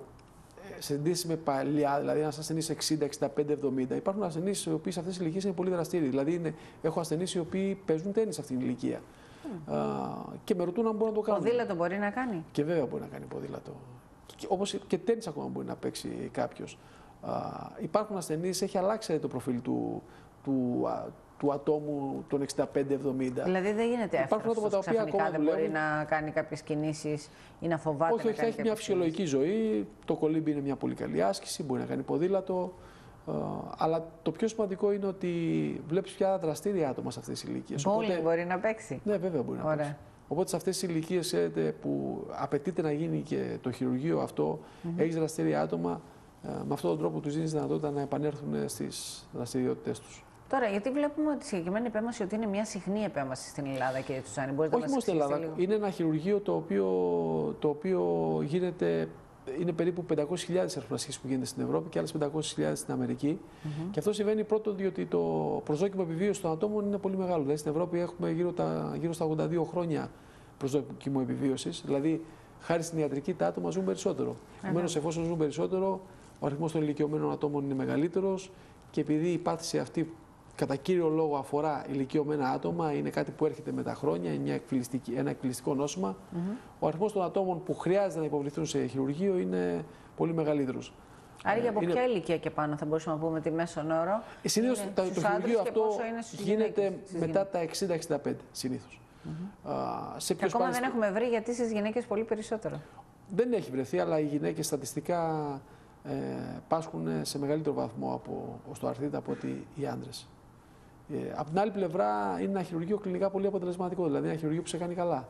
σε αντίθεση με παλιά, δηλαδή ένας ασθενής εξήντα, εξήντα πέντε, εβδομήντα, υπάρχουν ασθενείς οι οποίοι σε αυτές τις ηλικίες είναι πολύ δραστήριοι. Δηλαδή, είναι, έχω ασθενείς οι οποίοι παίζουν τένις σε αυτήν την ηλικία. Mm. Α, και με ρωτούν αν μπορεί να το κάνουν. Ποδήλατο μπορεί να κάνει? Και βέβαια μπορεί να κάνει ποδήλατο. Όπως και τένις ακόμα μπορεί να παίξει κάποιος. Α, υπάρχουν ασθενείς, έχει αλλάξει το προφίλ του, του, του ατόμου των εξήντα πέντε εβδομήντα. Δηλαδή δεν γίνεται εύκολα. Ξαφνικά δεν μπορεί να κάνει κάποιες κινήσεις ή να φοβάται. Όχι, να όχι, κάνει έχει μια φυσιολογική ζωή. Το κολύμπι είναι μια πολύ καλή άσκηση, μπορεί να κάνει ποδήλατο. Uh, αλλά το πιο σημαντικό είναι ότι βλέπεις πια δραστήρια άτομα σε αυτές τις ηλικίες. Bowling Οπότε... μπορεί να παίξει. Ναι, βέβαια μπορεί να Ωραία. παίξει. Οπότε σε αυτές τις ηλικίες που απαιτείται να γίνει και το χειρουργείο αυτό, mm-hmm. έχεις δραστήρια άτομα, uh, με αυτόν τον τρόπο τους δίνεις δυνατότητα να επανέλθουν στις δραστηριότητες τους. Τώρα, γιατί βλέπουμε ότι η συγκεκριμένη επέμβαση ότι είναι μια συχνή επέμβαση στην Ελλάδα, κύριε Τσουτσάνη. Μπορείτε Όχι να μόνο μας στην Ελλάδα. λίγο? Είναι ένα χειρουργείο το οποίο, το οποίο γίνεται. Είναι περίπου πεντακόσιες χιλιάδες αρθροπλαστικές που γίνεται στην Ευρώπη και άλλες πεντακόσιες χιλιάδες στην Αμερική. Mm-hmm. Και αυτό συμβαίνει πρώτον διότι το προσδόκιμο επιβίωσης των ατόμων είναι πολύ μεγάλο. Δηλαδή στην Ευρώπη έχουμε γύρω, τα, γύρω στα ογδόντα δύο χρόνια προσδόκιμο επιβίωσης. Δηλαδή χάρη στην ιατρική τα άτομα ζουν περισσότερο. Mm-hmm. Επομένως, εφόσον ζουν περισσότερο, ο αριθμός των ηλικιωμένων ατόμων είναι μεγαλύτερος και επειδή η πάθηση αυτή κατά κύριο λόγο αφορά ηλικιωμένα άτομα, είναι κάτι που έρχεται με τα χρόνια, είναι μια ένα εκφυλιστικό νόσημα. Mm-hmm. Ο αριθμός των ατόμων που χρειάζεται να υποβληθούν σε χειρουργείο είναι πολύ μεγαλύτερος. Άρα για από είναι... ποια ηλικία και πάνω θα μπορούσαμε να πούμε τη μέσον όρο? Συνήθως το χειρουργείο αυτό γίνεται μετά γυναίκες. Τα εξήντα εξήντα πέντε συνήθως. Mm-hmm. Uh, σε και ακόμα δεν έχουμε βρει γιατί στις γυναίκες πολύ περισσότερο. Δεν έχει βρεθεί, αλλά οι γυναίκες στατιστικά ε, πάσχουν σε μεγαλύτερο βαθμό από οστεοαρθρίτιδα από ότι οι άντρες. Ε, από την άλλη πλευρά είναι ένα χειρουργείο κλινικά πολύ αποτελεσματικό, δηλαδή ένα χειρουργείο που σε κάνει καλά.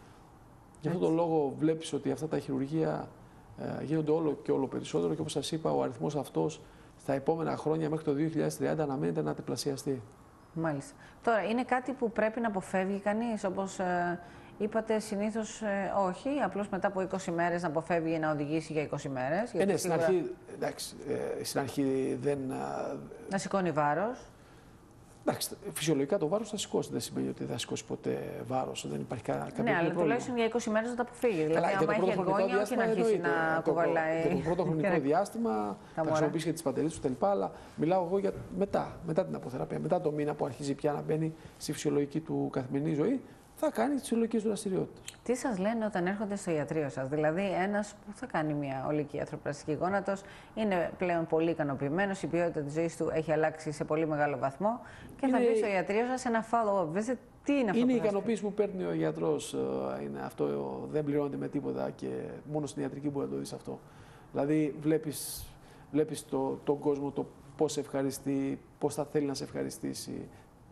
Γι' αυτόν τον λόγο βλέπεις ότι αυτά τα χειρουργεία ε, γίνονται όλο και όλο περισσότερο και όπως σας είπα ο αριθμός αυτός στα επόμενα χρόνια μέχρι το δύο χιλιάδες τριάντα αναμένεται να τριπλασιαστεί. Μάλιστα. Τώρα είναι κάτι που πρέπει να αποφεύγει κανείς, όπως ε, είπατε συνήθως ε, όχι, απλώς μετά από είκοσι μέρες να αποφεύγει να οδηγήσει για είκοσι μέρες. Ε, ναι, στην αρχή, εντάξει, ε, στην αρχή δεν... Να σηκώνει βάρος. Εντάξει, φυσιολογικά το βάρος θα σηκώσει. Δεν σημαίνει ότι θα σηκώσει ποτέ βάρος. Δεν υπάρχει κα, κάποιο ναι, αλλά πρόβλημα. τουλάχιστον για είκοσι μέρες να τα αποφύγει. Δηλαδή, αλλά, άμα έχει εγγόνια, όχι να αρχίσει να κουβαλάει. Για το πρώτο χρονικό διάστημα θα χρησιμοποιήσει και τις πατερίδες του κτλ. Αλλά μιλάω εγώ για μετά, μετά την αποθεραπεία. Μετά το μήνα που αρχίζει πια να μπαίνει στη φυσιολογική του καθημερινή ζωή, θα κάνει τις φυσιολογικές του δραστηριότητες. Τι σας λένε όταν έρχονται στο ιατρείο σας? Δηλαδή, ένας που θα κάνει μια ολική αρθροπλαστική γόνατος είναι πλέον πολύ ικανοποιημένος, η ποιότητα της ζωής του έχει αλλάξει σε πολύ μεγάλο βαθμό και είναι... θα μπει στο ιατρείο σας ένα follow-up visit. Τι είναι αυτό? Είναι η ικανοποίηση που παίρνει ο γιατρός. Είναι αυτό, δεν πληρώνεται με τίποτα και μόνο στην ιατρική μπορεί να το δεις αυτό. Δηλαδή, βλέπεις, βλέπεις το, τον κόσμο, το πώς σε ευχαριστεί, πώς θα θέλει να σε ευχαριστήσει.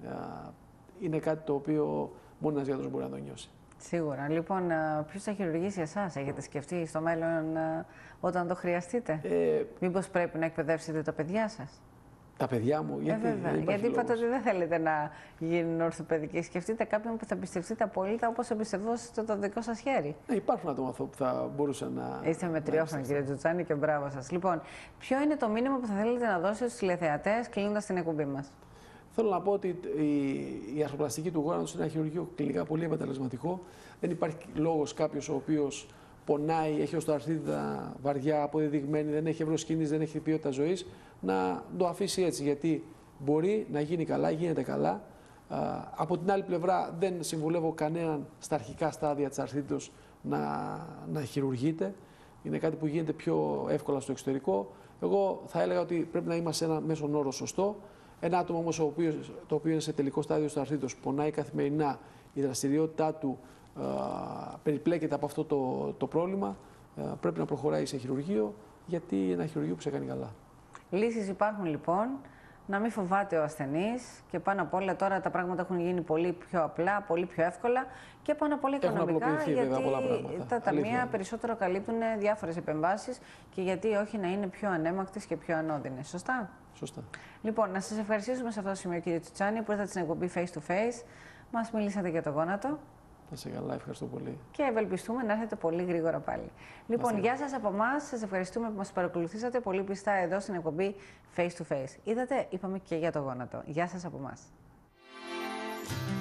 Είναι κάτι το οποίο μόνο ένας γιατρός μπορεί να το νιώσει. Σίγουρα. Λοιπόν, ποιος θα χειρουργήσει εσάς, έχετε σκεφτεί στο μέλλον όταν το χρειαστείτε? Ε, Μήπως πρέπει να εκπαιδεύσετε τα παιδιά σας? Τα παιδιά μου, γιατί, ε, δεν γιατί είπατε ότι δεν θέλετε να γίνουν ορθοπαιδικοί. Σκεφτείτε κάποιον που θα εμπιστευτείτε απόλυτα όπως εμπιστευόσαστε το δικό σας χέρι. Ε, υπάρχουν άτομα που θα μπορούσαν να. Είστε μετριόφρονοι, κύριε Τσουτσάνη, και μπράβο σας. Λοιπόν, ποιο είναι το μήνυμα που θα θέλετε να δώσετε στους τηλεθεατές κλείνοντας την εκπομπή μας? Θέλω να πω ότι η, η αρθροπλαστική του γόνατος είναι ένα χειρουργείο κλινικά πολύ αποτελεσματικό. Δεν υπάρχει λόγος κάποιος ο οποίος πονάει, έχει οστεοαρθρίτιδα βαριά, αποδεδειγμένη, δεν έχει ευρωσκίνηση, δεν έχει ποιότητα ζωής, να το αφήσει έτσι. Γιατί μπορεί να γίνει καλά, γίνεται καλά. Α, από την άλλη πλευρά, δεν συμβουλεύω κανέναν στα αρχικά στάδια της αρθρίτιδος να, να χειρουργείται. Είναι κάτι που γίνεται πιο εύκολα στο εξωτερικό. Εγώ θα έλεγα ότι πρέπει να είμαστε σε ένα μέσον όρο σωστό. Ένα άτομο όμως το οποίο είναι σε τελικό στάδιο στο αρθρίτιδος, πονάει καθημερινά, η δραστηριότητά του α, περιπλέκεται από αυτό το, το πρόβλημα, α, πρέπει να προχωράει σε χειρουργείο γιατί ένα χειρουργείο που σε κάνει καλά. Λύσεις υπάρχουν λοιπόν. Να μην φοβάται ο ασθενής και πάνω απ' όλα τώρα τα πράγματα έχουν γίνει πολύ πιο απλά, πολύ πιο εύκολα και πάνω απ' όλα οικονομικά, γιατί βέβαια, πολλά πράγματα. τα ταμεία Αλήθεια. περισσότερο καλύπτουν διάφορες επεμβάσεις και γιατί όχι να είναι πιο ανέμακτες και πιο ανώδυνες. Σωστά? Σωστά. Λοιπόν, να σας ευχαριστήσουμε σε αυτό το σημείο, κύριε Τσουτσάνη, που ήρθατε στην εκπομπή Face to Face. Μας μιλήσατε για το γόνατο. Να σε καλά, ευχαριστώ πολύ. Και ευελπιστούμε να έρθετε πολύ γρήγορα πάλι. Λοιπόν, γεια σας από εμάς. Σας ευχαριστούμε που μας παρακολουθήσατε πολύ πιστά εδώ στην εκπομπή Face to Face. Είδατε, είπαμε και για το γόνατο. Γεια σας από εμάς.